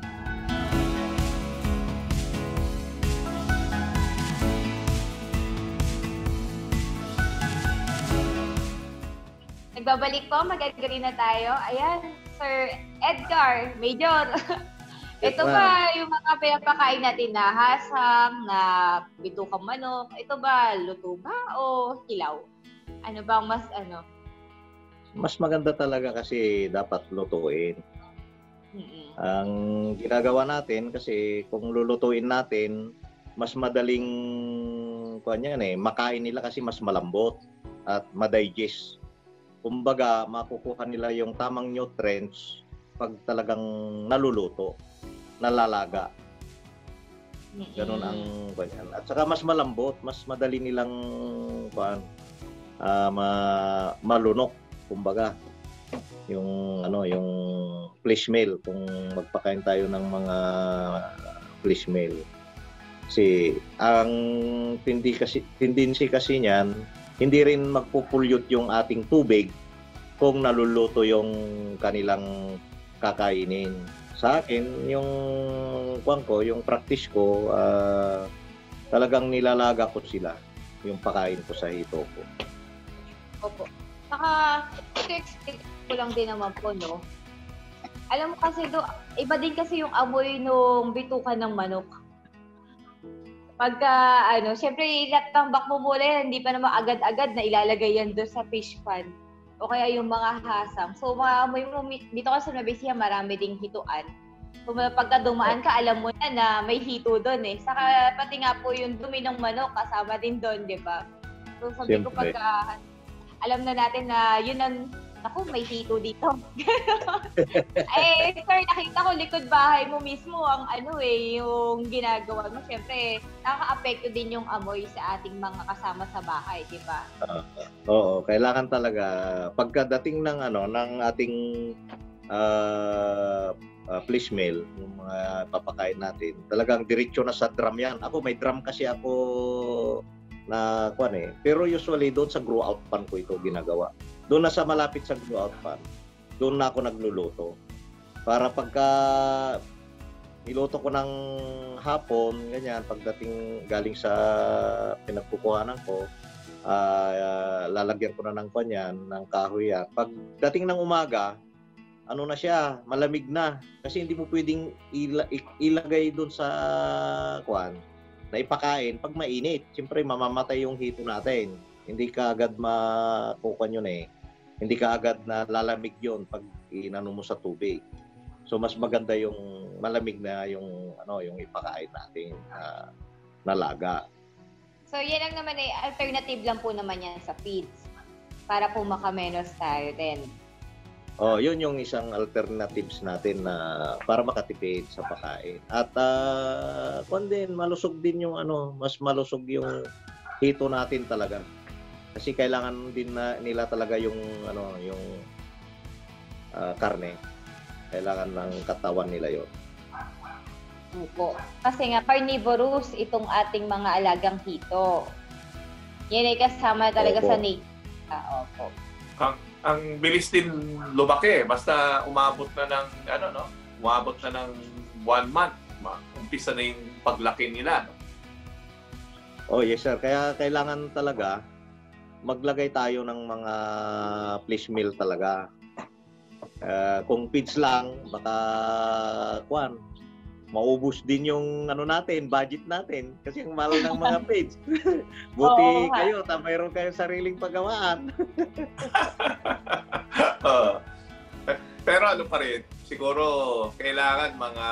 [SPEAKER 5] Nagbabalik po, mag-agree na tayo. Ayan, Sir Edgar, Major. Ito ba yung mga pinapakain natin na hasang, na bitukang manok? Ito ba, luto ba o hilaw? Ano bang mas
[SPEAKER 7] Mas maganda talaga kasi dapat lutuin. Ang ginagawa natin kasi kung lulutuin natin, mas madaling makain nila kasi mas malambot at madigest. Kumbaga, makukuha nila yung tamang nutrients pag talagang naluluto, nalalaga. Ganun ang ganyan. At saka mas malambot, mas madali nilang malunok, kumbaga. Yung yung fish meal, kung magpakain tayo ng mga fish meal. Kasi ang tendency kasi niyan, hindi rin magpo-pollute yung ating tubig kung naluluto yung kanilang kakainin. Sa akin, yung yung practice ko, talagang nilalaga ko sila, yung pakain ko sa hito ko.
[SPEAKER 5] Opo. Saka, ito explain ko lang din naman po, no? Alam mo kasi, iba din kasi yung amoy nung bituka ng manok. Pagka, syempre, ilatambak mo muna, hindi pa naman agad-agad na ilalagay yan doon sa fish pan. O kaya yung mga hasang. So, maamoy mo, dito kasi sa Nueva Ecija, marami ding hituan. Kung pagka dumaan ka, alam mo na may hito doon eh. Saka pati nga po yung dumi ng manok, kasama din doon, di ba? So, sabi ko pagka, alam na natin na yun ang, naku, may hito dito. Sir, nakita ko likod bahay mo mismo ang yung ginagawa mo. Siyempre, nakaka-apekto din yung amoy sa ating mga kasama sa bahay, di ba?
[SPEAKER 7] Oo, kailangan talaga pagkadating ng ng ating fish meal, yung mga papakain natin, talagang diretso na sa drum yan. Ako, may drum kasi ako na pero usually doon sa grow out pan ko ito ginagawa. Doon na sa malapit sa grow out pan, doon na ako nagluluto. Para pagka niluto ko ng hapon, ganyan, pagdating galing sa pinagkukuhanan ko, lalagyan ko na ng ng kahoy yan. Pagdating ng umaga, na siya, malamig na. Kasi hindi mo pwedeng ilagay doon sa na ipakain pag mainit. Siyempre, mamamatay yung hito natin. Hindi ka agad yun eh. Hindi ka agad na lalamig yun pag inano mo sa tubig. So, mas maganda yung malamig na yung ipakain natin na laga.
[SPEAKER 5] So, yan lang naman alternative lang po naman yan sa feeds. Para po makamenos tayo din.
[SPEAKER 7] Yun yung isang alternatives natin na para makatipid sa pagkain. At malusog din yung mas malusog yung hito natin talaga. Kasi kailangan din nila talaga yung karne. Kailangan ng katawan nila yon.
[SPEAKER 5] Opo. Kasi nga carnivorous itong ating mga alagang hito. Yan ay kasama talaga sa nature. Opo.
[SPEAKER 6] Ang bilis din lumaki. Basta umabot na ng, umabot na ng 1 month. Umpisa na yung paglaki nila.
[SPEAKER 7] Oh, yes sir. Kaya kailangan talaga maglagay tayo ng mga fish meal talaga. Kung feeds lang, baka maubos din yung natin, budget natin. Kasi ang mahal ng mga feeds. Buti kayo, mayroon kayong sariling paggawaan.
[SPEAKER 6] Pero pa rin, siguro kailangan mga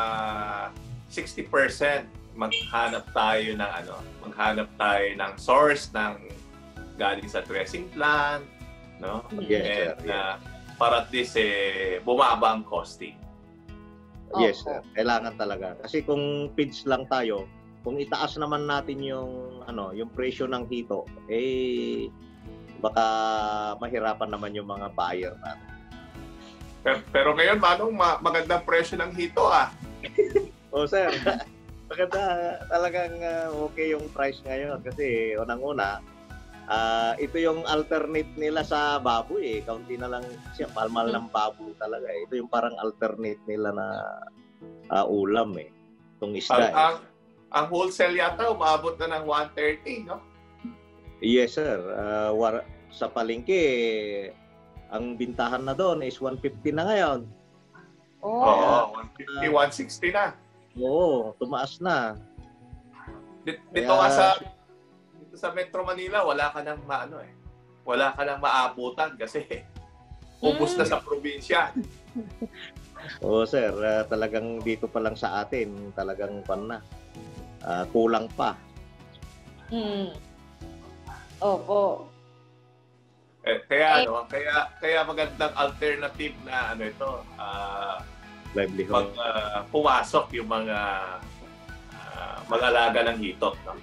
[SPEAKER 6] 60% maghanap tayo ng source ng galing sa dressing plant, no?
[SPEAKER 7] Yes,
[SPEAKER 6] and para at least bumaba ang costing.
[SPEAKER 7] Yes, sir. Kailangan talaga. Kasi kung feeds lang tayo, kung itaas naman natin yung presyo ng hito, baka mahirapan naman yung mga buyer natin.
[SPEAKER 6] Pero ngayon, Manong, magandang presyo ng hito,
[SPEAKER 7] Oh, sir. Maganda. Talagang okay yung price ngayon. Kasi unang-una, ito yung alternate nila sa baboy Kaunti na lang siya, mahal ng baboy talaga Ito yung parang alternate nila na ulam Itong isda
[SPEAKER 6] ang wholesale yata umabot na ng 130, no?
[SPEAKER 7] Yes sir. Sa palengke, ang bintahan na doon is 150 na ngayon.
[SPEAKER 6] Oo, 150, 160 na.
[SPEAKER 7] Oo, tumaas na.
[SPEAKER 6] Dito sa Metro Manila, wala ka nang wala ka nang maabutan kasi ubos na sa probinsya.
[SPEAKER 7] Oo sir, talagang dito pa lang sa atin, talagang kulang pa.
[SPEAKER 5] Opo.
[SPEAKER 6] Kaya magandang alternative na
[SPEAKER 7] livelihood.
[SPEAKER 6] Pumasok yung mga mag-alaga ng hitot. No?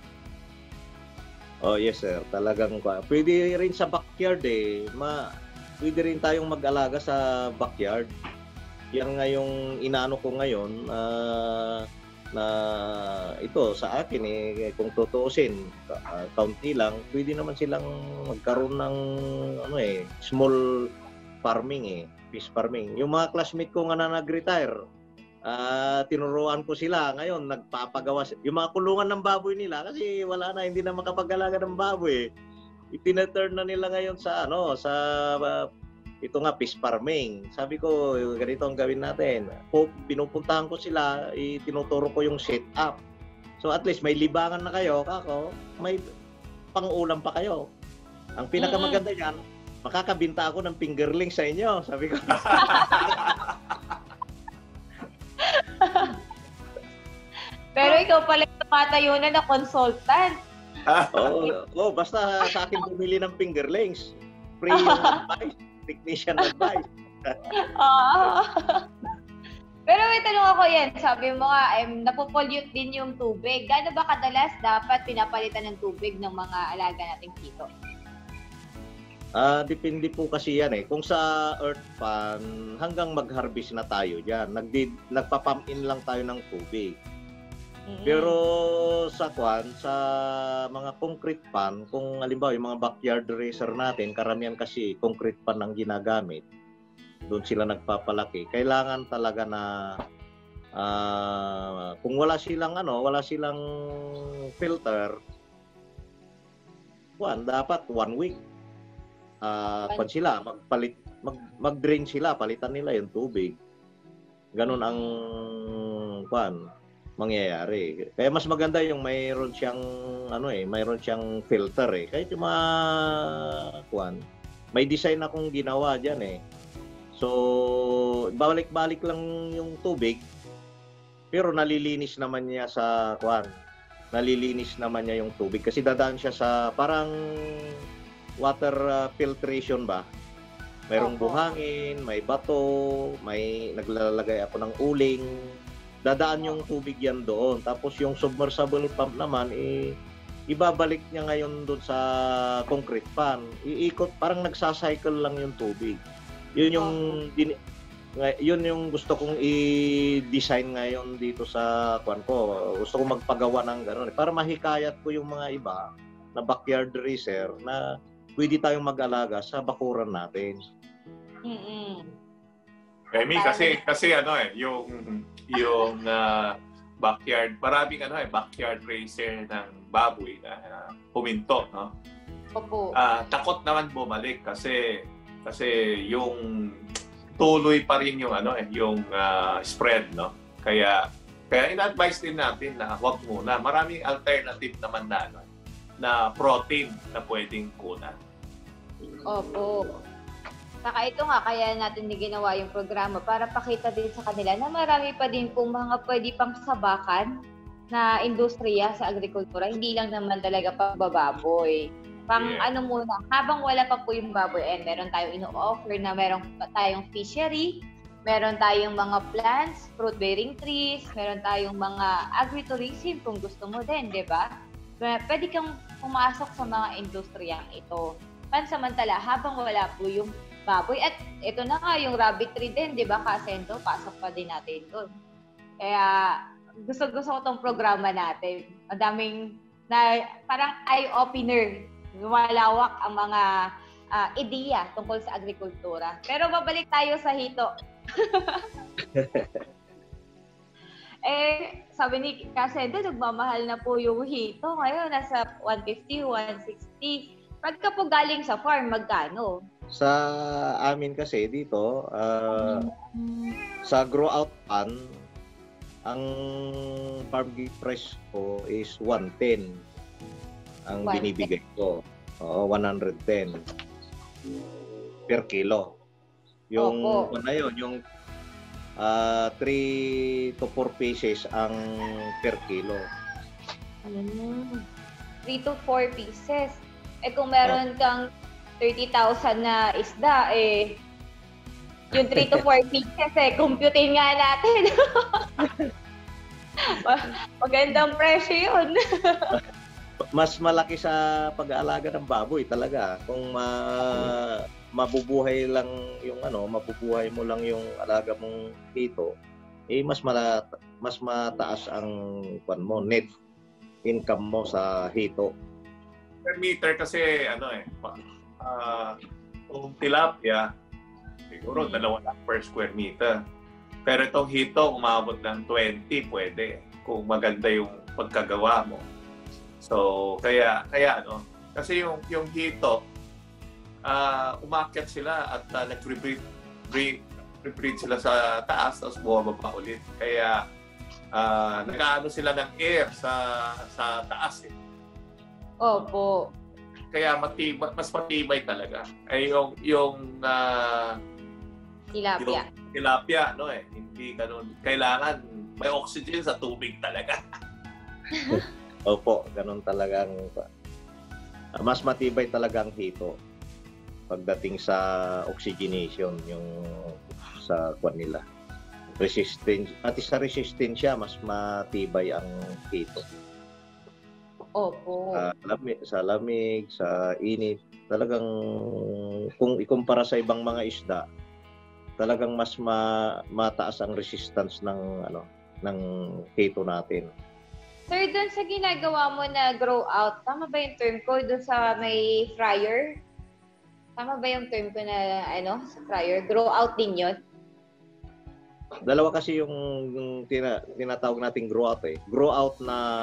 [SPEAKER 7] Oh, yes sir. Talagang pwede rin sa backyard eh. Pwede rin tayong mag-alaga sa backyard. Yan nga yung inaano ko ngayon na ito sa akin eh kung tutuusin kaunti lang, pwede naman silang magkaroon ng small farming fish farming. Yung mga classmate ko nga na nag-retire, tinuruan ko sila ngayon nagpapagawa yung mga kulungan ng baboy nila kasi wala na, hindi na makapag-alaga ng baboy. Itinaturn na nila ngayon sa ito nga fish farming. Sabi ko ganito ang gawin natin. Pinupuntahan ko sila, tinuturo ko yung setup. So at least may libangan na kayo, kako, may pang-ulam pa kayo. Ang pinakamaganda niyan, makakabinta ako ng fingerling sa inyo, sabi ko.
[SPEAKER 5] Pero ikaw pala yung tumatayo na consultant.
[SPEAKER 7] Basta sa akin bumili ng fingerlings. Free yung advice, technician advice.
[SPEAKER 5] Pero may tanong ako yan. Sabi mo nga, napopollute din yung tubig. Gaano ba kadalas dapat pinapalitan ng tubig ng mga alaga nating hito?
[SPEAKER 7] Depende po kasi yan eh. Kung sa earth pan, hanggang mag-harvest na tayo dyan. Nagpa-pump in lang tayo ng tubig. Pero sa mga concrete pan, kung halimbawa yung mga backyard racer natin, karamihan kasi concrete pan ang ginagamit. Doon sila nagpapalaki. Kailangan talaga na kung wala silang filter, dapat 1 week. Sila mag-drain sila, palitan nila yung tubig. Ganun ang mangyayari. Kaya mas maganda yung mayroon siyang filter eh. Kahit yung mga may design akong ginawa diyan eh. So balik-balik lang yung tubig pero nalilinis naman niya yung tubig kasi dadaan siya sa parang water filtration ba? Mayroong buhangin, may bato, may naglalagay ako ng uling. Dadaan yung tubig yan doon. Tapos yung submersible pump naman, ibabalik niya ngayon doon sa concrete pan. Iikot, parang nagsacycle lang yung tubig. Yun yung gusto kong i-design ngayon dito sa ko. Gusto kong magpagawa ng gano'n. Para mahikayat ko yung mga iba na backyard racer na pwede tayong mag-alaga sa bakuran natin.
[SPEAKER 6] Amy, kasi yung backyard, maraming backyard racer ng baboy na huminto, no?
[SPEAKER 5] Opo.
[SPEAKER 6] Takot naman bumalik kasi yung tuloy pa rin yung spread, no? Kaya in-advise din natin na wag muna. Maraming alternative naman na protein na pwedeng kunan.
[SPEAKER 5] Opo. Saka ito nga, kaya natin ginawa yung programa para pakita din sa kanila na marami pa din pong mga pwede pang sabakan na industriya sa agrikultura. Hindi lang naman talaga pagbababoy. Muna, habang wala pa po yung baboy, meron tayong ino-offer na meron tayong fishery, meron tayong mga plants, fruit-bearing trees, meron tayong mga agritourism kung gusto mo din, di ba? Pwede kang pumasok sa mga industriyang ito. Pansamantala, habang wala po yung baboy. At ito na nga, yung rabbit tree din, di ba, Kasento? Pasok pa din natin doon. Kaya, gusto ko tong programa natin. Ang daming, parang eye-opener. Lumalawak ang mga ideya tungkol sa agrikultura. Pero babalik tayo sa hito. Sabi ni Kasento, nagmamahal na po yung hito. Ngayon, nasa 150, 160. Pagka po galing sa farm, magkano?
[SPEAKER 7] Sa amin kasi dito, sa grow out pan, ang farm gate price ko is 110 ang binibigay ko. 110 per kilo. Yung yung 3 to 4 pieces ang per kilo.
[SPEAKER 5] 3 to 4 pieces. Kung meron kang 30,000 na isda, Yung 3 to 4 pieces computein nga natin. Magandang presyo yun.
[SPEAKER 7] Mas malaki sa pag-aalaga ng baboy talaga. Kung mabubuhay lang yung mabubuhay mo lang yung alaga mong hito, mas mataas ang net income mo sa hito.
[SPEAKER 6] Per meter kasi kung tilapia, siguro 2 lang per square meter. Pero itong hito, umabot ng 20, pwede. Kung maganda yung pagkagawa mo. So, kaya kasi yung hito, umakyat sila at nag-breed sila sa taas, tapos bumababa ulit. Kaya, nag-aano sila ng air sa taas eh.
[SPEAKER 5] Opo.
[SPEAKER 6] Kaya mas matibay talaga. Ay yung
[SPEAKER 5] Tilapia.
[SPEAKER 6] Yung tilapia, hindi ganun. Kailangan may oxygen sa tubig talaga.
[SPEAKER 7] Opo, ganun talagang mas matibay talagang hito pagdating sa oxygenation yung sa kwan nila. Resistance, at sa resistensya mas matibay ang hito.
[SPEAKER 5] Opo.
[SPEAKER 7] Sa lamig, sa init, talagang kung ikumpara sa ibang mga isda, talagang mas mataas ang resistance ng hito natin.
[SPEAKER 5] Sir, doon sa ginagawa mo na grow out, tama ba yung term ko doon sa may fryer? Tama ba yung term ko na sa fryer? Grow out din yun?
[SPEAKER 7] Dalawa kasi yung tinatawag nating grow out eh. Grow out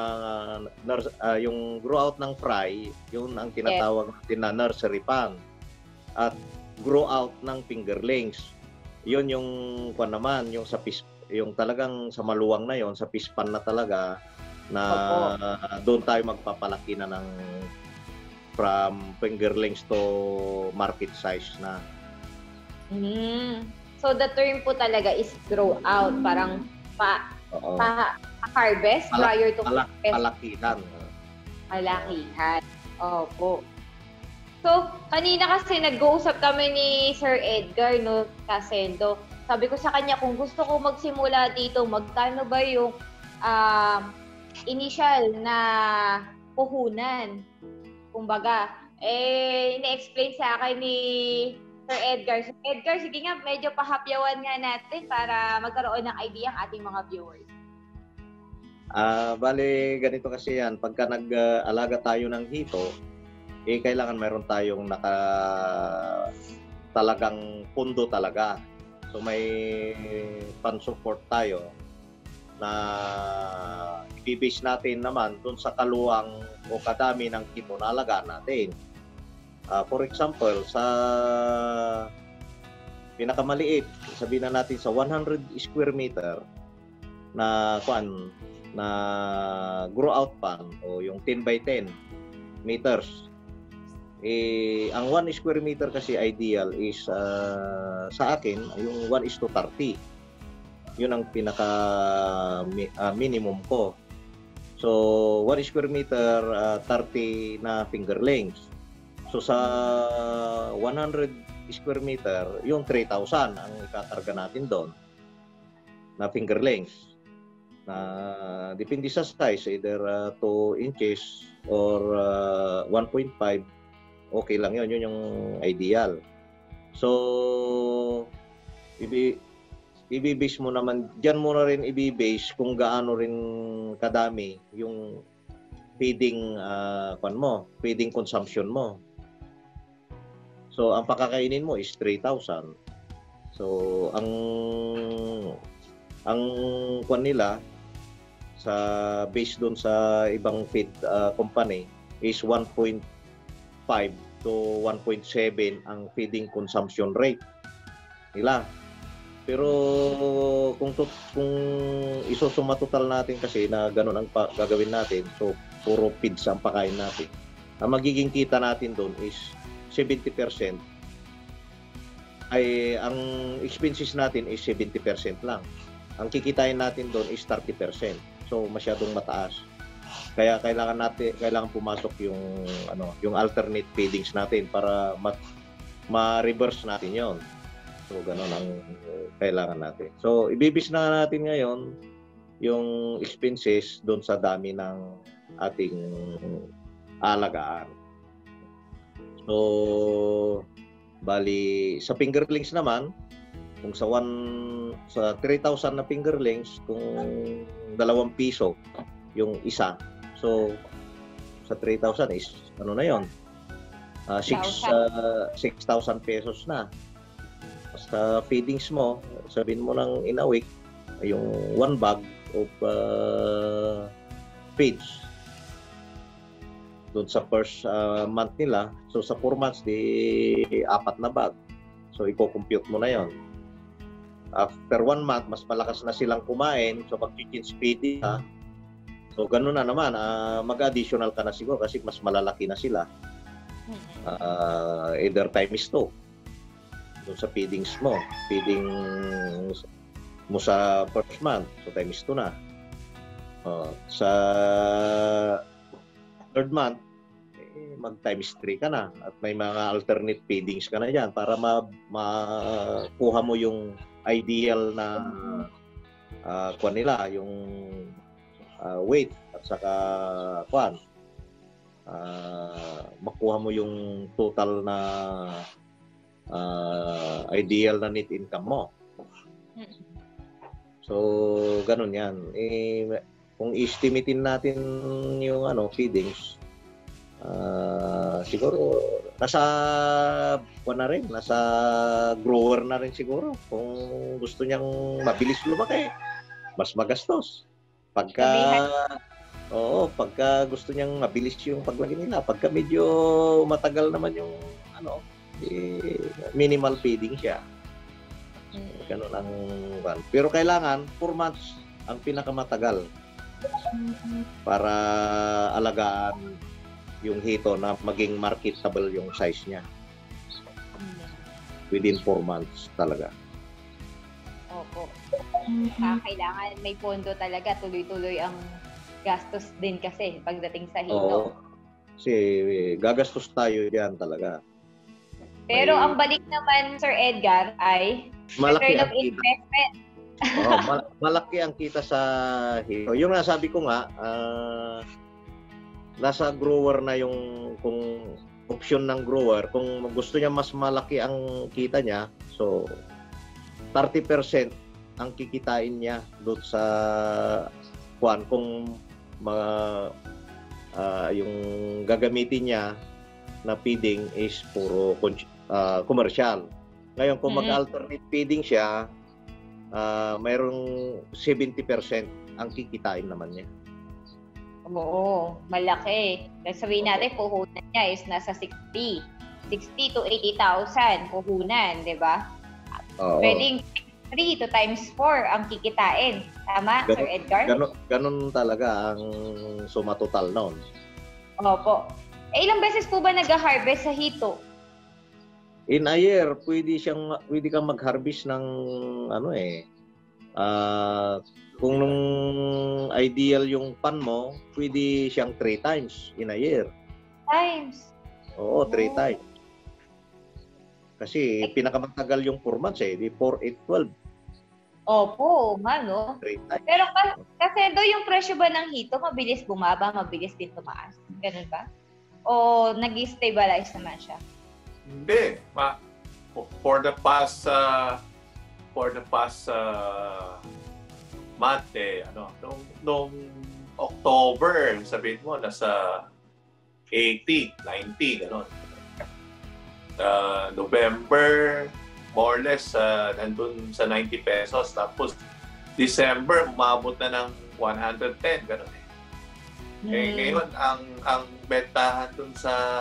[SPEAKER 7] yung grow out ng fry, yun ang tinatawag natin na nursery pan. At grow out ng fingerlings. Yun yung naman, yung yung talagang sa maluwang na yon, sa pispan na talaga na doon tayo magpapalaki na ng from fingerlings to market size na.
[SPEAKER 5] So the term po talaga is grow out, parang pa-harvest prior to
[SPEAKER 7] palakihan.
[SPEAKER 5] Palakihan. Opo. So, kanina kasi nag-uusap kami ni Sir Edgar, Casendo. Sabi ko sa kanya, kung gusto ko magsimula dito, magkano ba yung initial na puhunan? Kumbaga, ina-explain sa akin ni Sir Edgar. Sir Edgar, sige nga, medyo pahapyawan nga natin para magkaroon ng idea ang ating mga viewers.
[SPEAKER 7] Bale, ganito kasi yan. Pagka nag-alaga tayo ng hito, kailangan mayroon tayong talagang pundo talaga. So may pan-support tayo na i-base natin naman dun sa kaluwang o kadami ng hito na alagaan natin. For example, sa pinakamaliit, sabihin na natin sa 100 square meter na grow out pan o yung 10 by 10 meters. Ang 1 square meter kasi ideal is sa akin yung 1:30. Yun ang pinaka minimum ko. So 1 square meter 30 na fingerlings. So sa 100 square meter, yung 3,000 ang ikakarga natin doon na fingerlings. Depende sa size, either 2 inches or 1.5. Okay lang yun. Yun yung ideal. So, ibibase mo naman, dyan mo na rin ibibase kung gaano rin kadami yung feeding feeding consumption mo. So, ang pakakainin mo is 3,000. So, ang nila sa based doon sa ibang feed company is 1.5 to 1.7 ang feeding consumption rate nila. Pero kung isusuma total natin kasi na ganun ang gagawin natin, so puro feeds ang pakain natin. Ang magiging kita natin doon is 70%. Ay ang expenses natin is 70% lang. Ang kikitain natin doon is 30%. So masyadong mataas. Kaya kailangan pumasok yung alternate feedings natin para ma-reverse natin 'yon. So, ganun ang kailangan natin. So, ibibis na natin ngayon yung expenses doon sa dami ng ating alagaan. So, bali, sa fingerlings naman, kung sa 3,000 na fingerlings, kung 2 piso yung isa, so sa 3,000 is ano na yon? 6,000 pesos na. Sa feedings mo, sabihin mo lang in a week, yung 1 bag of feeds doon sa first month nila. So sa 4 months, di 4 na bag. So i-compute mo na yon. After 1 month, mas malakas na silang kumain. So mag-change feeding na. So ganun na naman, mag-additional ka na siguro kasi mas malalaki na sila. Either times 2 doon sa feedings mo. Feeding mo sa first month, so times 2 na. Sa third month, mag times 3 ka na. At may mga alternate feedings ka na dyan para makuha mo yung ideal na kuha nila, yung weight at saka makuha mo yung total na ideal na net income mo. So, ganun yan. Kung estimatein natin yung feedings, siguro nasa grower na rin siguro. Kung gusto niyang mabilis lumaki, mas magastos. Pagka gusto niyang mabilis yung paglaki nila, pagka medyo matagal naman yung minimal feeding siya. Ganun ang pero kailangan 4 months ang pinakamatagal para alagaan yung hito na maging marketable yung size niya. Within 4 months talaga.
[SPEAKER 5] Opo. Kailangan may pondo talaga, tuloy-tuloy ang gastos din kasi pagdating sa hito.
[SPEAKER 7] Oo. Kasi gagastos tayo diyan talaga.
[SPEAKER 5] Pero ang balik naman, Sir Edgar, ay
[SPEAKER 7] malaki
[SPEAKER 5] return of investment.
[SPEAKER 7] Malaki ang kita sa hito. Yung nasabi ko nga, nasa grower na yung kung option ng grower, kung gusto niya mas malaki ang kita niya, so 30% ang kikitain niya doon sa kung yung gagamitin niya na feeding is puro commercial. Ngayon kung mag-alternate feeding siya, mayroong 70% ang kikitain naman niya.
[SPEAKER 5] Oo, malaki. Sabihin natin, puhunan niya is nasa 60 to 80,000 puhunan, di ba? Pwedeng 3 to times 4 ang kikitain. Tama, Sir Edgar?
[SPEAKER 7] Ganun talaga ang sumatotal noon.
[SPEAKER 5] Opo. Ilang beses po ba nag-harvest sa hito?
[SPEAKER 7] In a year, pwede kang mag-harvest ng kung nung ideal yung pan mo, pwede siyang 3 times in a year.
[SPEAKER 5] Times?
[SPEAKER 7] Oo, 3 times. Kasi pinakamatagal yung 4 months di 4, 8, 12.
[SPEAKER 5] Opo, no?
[SPEAKER 7] 3 times.
[SPEAKER 5] Pero kasi yung presyo ba ng hito, mabilis bumaba, mabilis din tumaas? Ganun ba? O nag-stabilize naman siya?
[SPEAKER 6] Hindi. For the past month, nung October, sabihin mo, nasa 80, 90, gano'n. November, more or less, nandun sa 90 pesos. Tapos, December, umabot na ng 110, gano'n ngayon, ang bentahan dun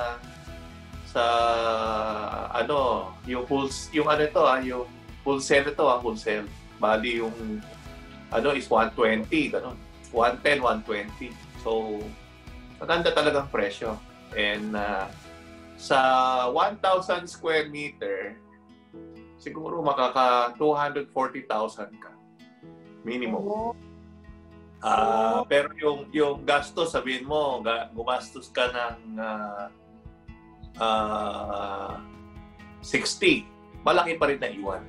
[SPEAKER 6] yung wholesale wholesale. Bali yung is 120, ganun. 110, 120. So, maganda talagang presyo. And sa 1,000 square meter, siguro makaka 240,000 ka. Minimum. Pero yung gastos, sabihin mo, gumastos ka ng 60 malaki pa rin na iwan.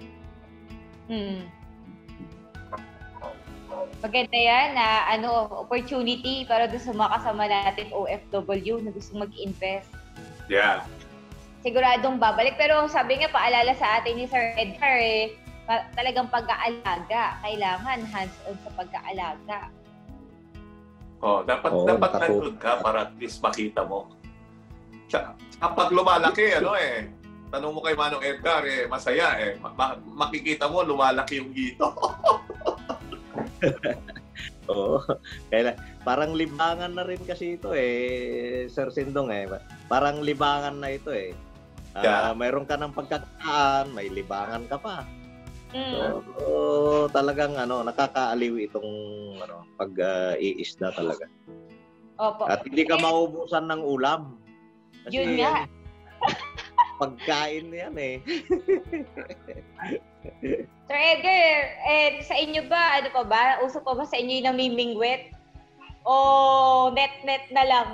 [SPEAKER 5] Maganda yan na opportunity para doon sa mga kasama natin OFW na gusto mag-invest.
[SPEAKER 6] Yeah.
[SPEAKER 5] Siguradong babalik. Pero sabi nga, paalala sa atin ni Sir Edgar, talagang pag-aalaga. Kailangan hands-on sa pag-aalaga.
[SPEAKER 6] Dapat nandun ka para at least makita mo. Kapag lumalaki, tanong mo kay Manong Edgar, masaya makikita mo, lumalaki yung hito.
[SPEAKER 7] Oo. Kaya parang libangan na rin kasi ito Sir Sindong Parang libangan na ito mayroon ka ng pagkakaan, may libangan ka pa. So, talagang nakakaaliw itong pag-iisda talaga.
[SPEAKER 5] Opo.
[SPEAKER 7] At hindi ka maubusan ng ulam. Kasi
[SPEAKER 5] Yun nga.
[SPEAKER 7] Pagkain yan
[SPEAKER 5] Sir Edgar, sa inyo ba, uso pa ba sa inyo yung namimingwit? O net-net na lang?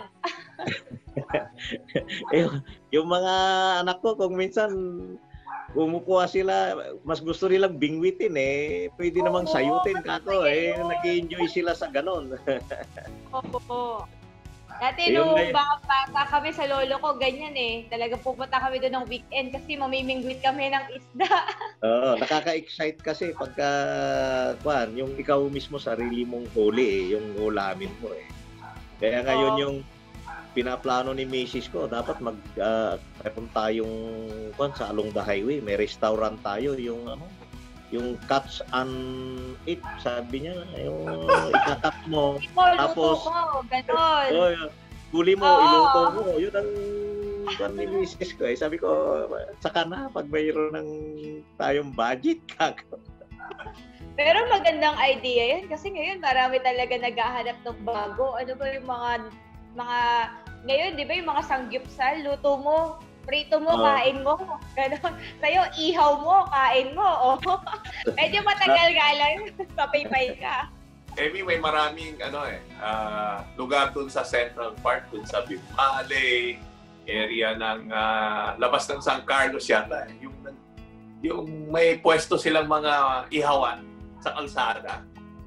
[SPEAKER 7] Yung mga anak ko, kung minsan kumukuha sila, mas gusto nilang bingwitin pwede namang sayutin kako nag-enjoy sila sa ganon.
[SPEAKER 5] Oo. Dati nung bata kami sa lolo ko, ganyan Talagang pupunta kami doon ng weekend kasi mamimingwit kami ng isda.
[SPEAKER 7] Oo, nakaka-excite kasi pagka yung ikaw mismo sarili mong huli yung ulamin mo Kaya ngayon yung pinaplano ni Mrs. ko, dapat mayroon tayong sa along the highway, may restaurant tayo yung catch and eat, sabi niya, yung ikakat mo, tapos
[SPEAKER 5] ganon.
[SPEAKER 7] huli mo, iluto mo, yun ang ni Mrs. ko sabi ko, saka na pag mayroon ng tayong budget kako.
[SPEAKER 5] Pero magandang idea yan kasi ngayon marami talaga naghahanap ng bago. Ano ba yung mga ngayon, di ba yung mga sangyupsal, luto mo, prito mo, kain mo. Ganon. Sa'yo, ihaw mo, kain mo. Medyo matagal nga lang, papaypay ka.
[SPEAKER 6] May maraming lugar dun sa Central Park, dun sa Bimale, area ng labas ng San Carlos yata. Yung may pwesto silang mga ihawan sa kalsada.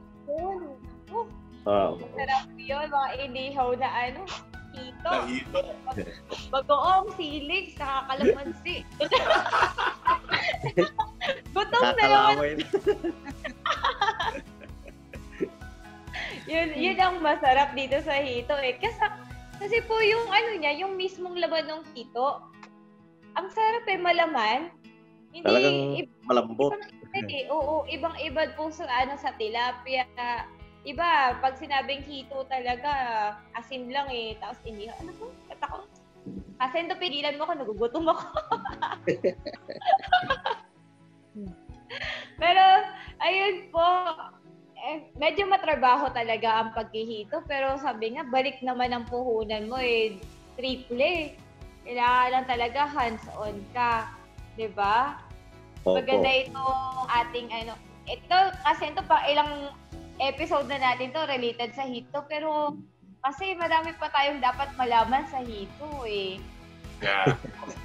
[SPEAKER 5] Sarap yun, mga inihaw na hito.
[SPEAKER 6] Hito.
[SPEAKER 5] Bagoong, silig, nakakalamansi. Gutom na naman. Yun ang masarap dito sa hito Kasi po yung yung mismong laman ng hito, ang sarap malaman. Hindi,
[SPEAKER 7] talagang malambot.
[SPEAKER 5] Oo, ibang-iba po sa tilapia. Iba, pag sinabing hito talaga, asin lang tapos inihaw. Ano po? Katakot. Asin to, pigilan mo ako, nagugutom ako. Pero, ayun po, medyo matrabaho talaga ang paghihito. Pero sabi nga, balik naman ang puhunan mo triple. Kailangan lang talaga hands-on ka. Diba? Maganda itong ating ito, kasi ito pa ilang episode na natin to related sa hito, pero kasi marami pa tayong dapat malaman sa hito
[SPEAKER 6] Yeah.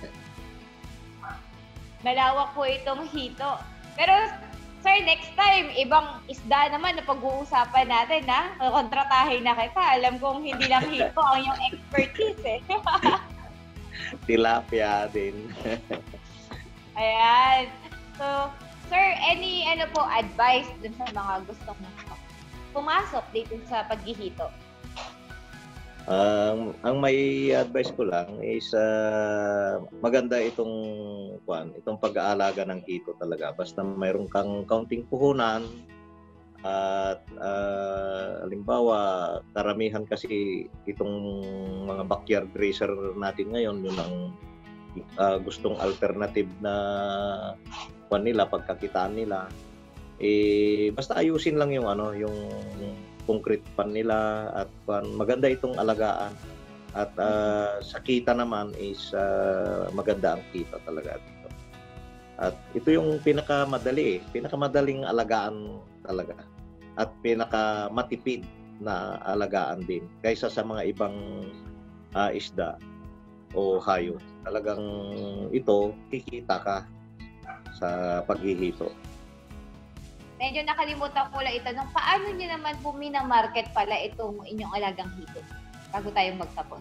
[SPEAKER 5] Malawak po itong hito. Pero sir, next time, ibang isda naman na pag-uusapan natin kontratahin na kita. Alam kong hindi lang hito ang yung expertise
[SPEAKER 7] Tilapia din.
[SPEAKER 5] Ayan. So, sir, any advice dun sa mga gustong pumasok dito sa paghihito?
[SPEAKER 7] Ang may advice ko lang is maganda itong pag-aalaga ng hito talaga. Basta mayroon kang kaunting puhunan at halimbawa karamihan kasi itong mga backyard racer natin ngayon yun ang gustong alternative na nila, pagkakitaan nila. Basta ayusin lang yung yung concrete pan nila at maganda itong alagaan at sa kita naman is maganda ang kita talaga dito. At ito yung pinakamadaling alagaan talaga at pinakamatipid na alagaan din kaysa sa mga ibang isda o hayop. Talagang ito kikita ka sa paghihito.
[SPEAKER 5] Medyo nakalimutan ko lang itanong, paano nyo naman po minamarket pala itong inyong alagang hito? Bago tayo magtapos.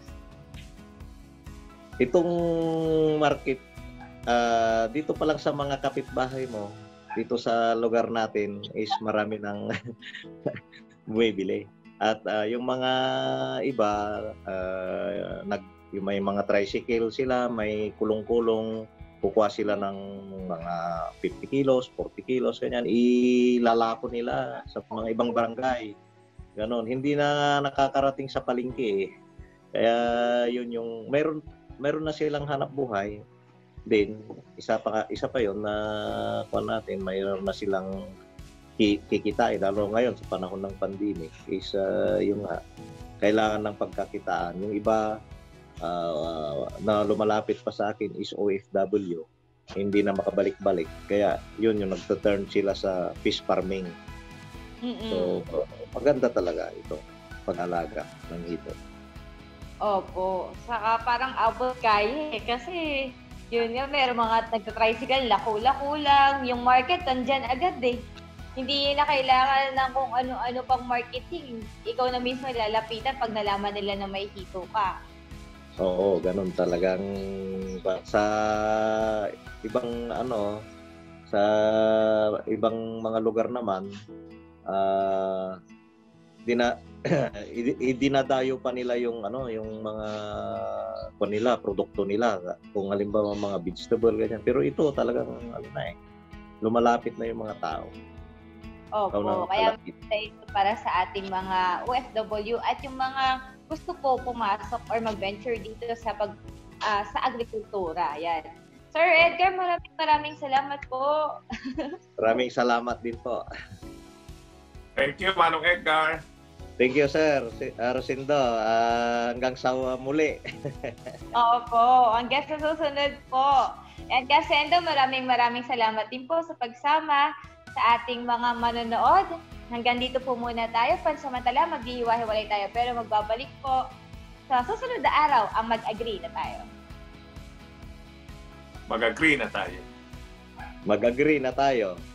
[SPEAKER 7] Itong market, dito pa lang sa mga kapitbahay mo, dito sa lugar natin is marami ng bumibili. At yung mga iba, yung may mga tricycle sila, may kulong-kulong, kukuha sila ng mga 50 kilos, 40 kilos, ganyan, ilalako nila sa mga ibang barangay. Ganon, hindi na nakakarating sa palengke eh. Kaya yun yung, meron na silang hanap buhay. Din, isa pa yon na kuha natin, mayroon na silang kikitain, lalo ngayon sa panahon ng pandemic, is yung kailangan ng pagkakitaan. Yung iba, na lumalapit pa sa akin is OFW, hindi na makabalik-balik, kaya yun yung nagta-turn sila sa fish farming. So maganda talaga ito, pag-alaga ng hito.
[SPEAKER 5] Opo, saka parang abot kaya eh, kasi yun nga, meron mga nagta-tricycle, lako-lako lang, yung market nandyan agad eh. Hindi na kailangan ng kung ano-ano pang marketing, ikaw na mismo lalapitan pag nalaman nila na may hito ka.
[SPEAKER 7] Oo, ganun talagang sa ibang sa ibang mga lugar naman, dinadayo pa nila yung yung mga nila, produkto nila, kung halimbawa mga vegetable ganyan. Pero ito talagang lumalapit na yung mga tao.
[SPEAKER 5] Opo, kaya ito para sa ating mga OFW at yung mga gusto po pumasok or mag-venture dito sa sa agrikultura. Yan. Sir Edgar, maraming salamat po.
[SPEAKER 7] Maraming salamat din po.
[SPEAKER 6] Thank you, Manong Edgar.
[SPEAKER 7] Thank you, sir. Rosindo, hanggang sa muli.
[SPEAKER 5] Opo, hanggang sa susunod po. And Kasendo, maraming salamat din po sa pagsama sa ating mga manonood. Hanggang dito po muna tayo. Pansamantala, maghihiwa-hiwalay tayo. Pero magbabalik po sa susunod na araw ang mag-agree na tayo.
[SPEAKER 6] Mag-agree na tayo.
[SPEAKER 7] Mag-agree na tayo.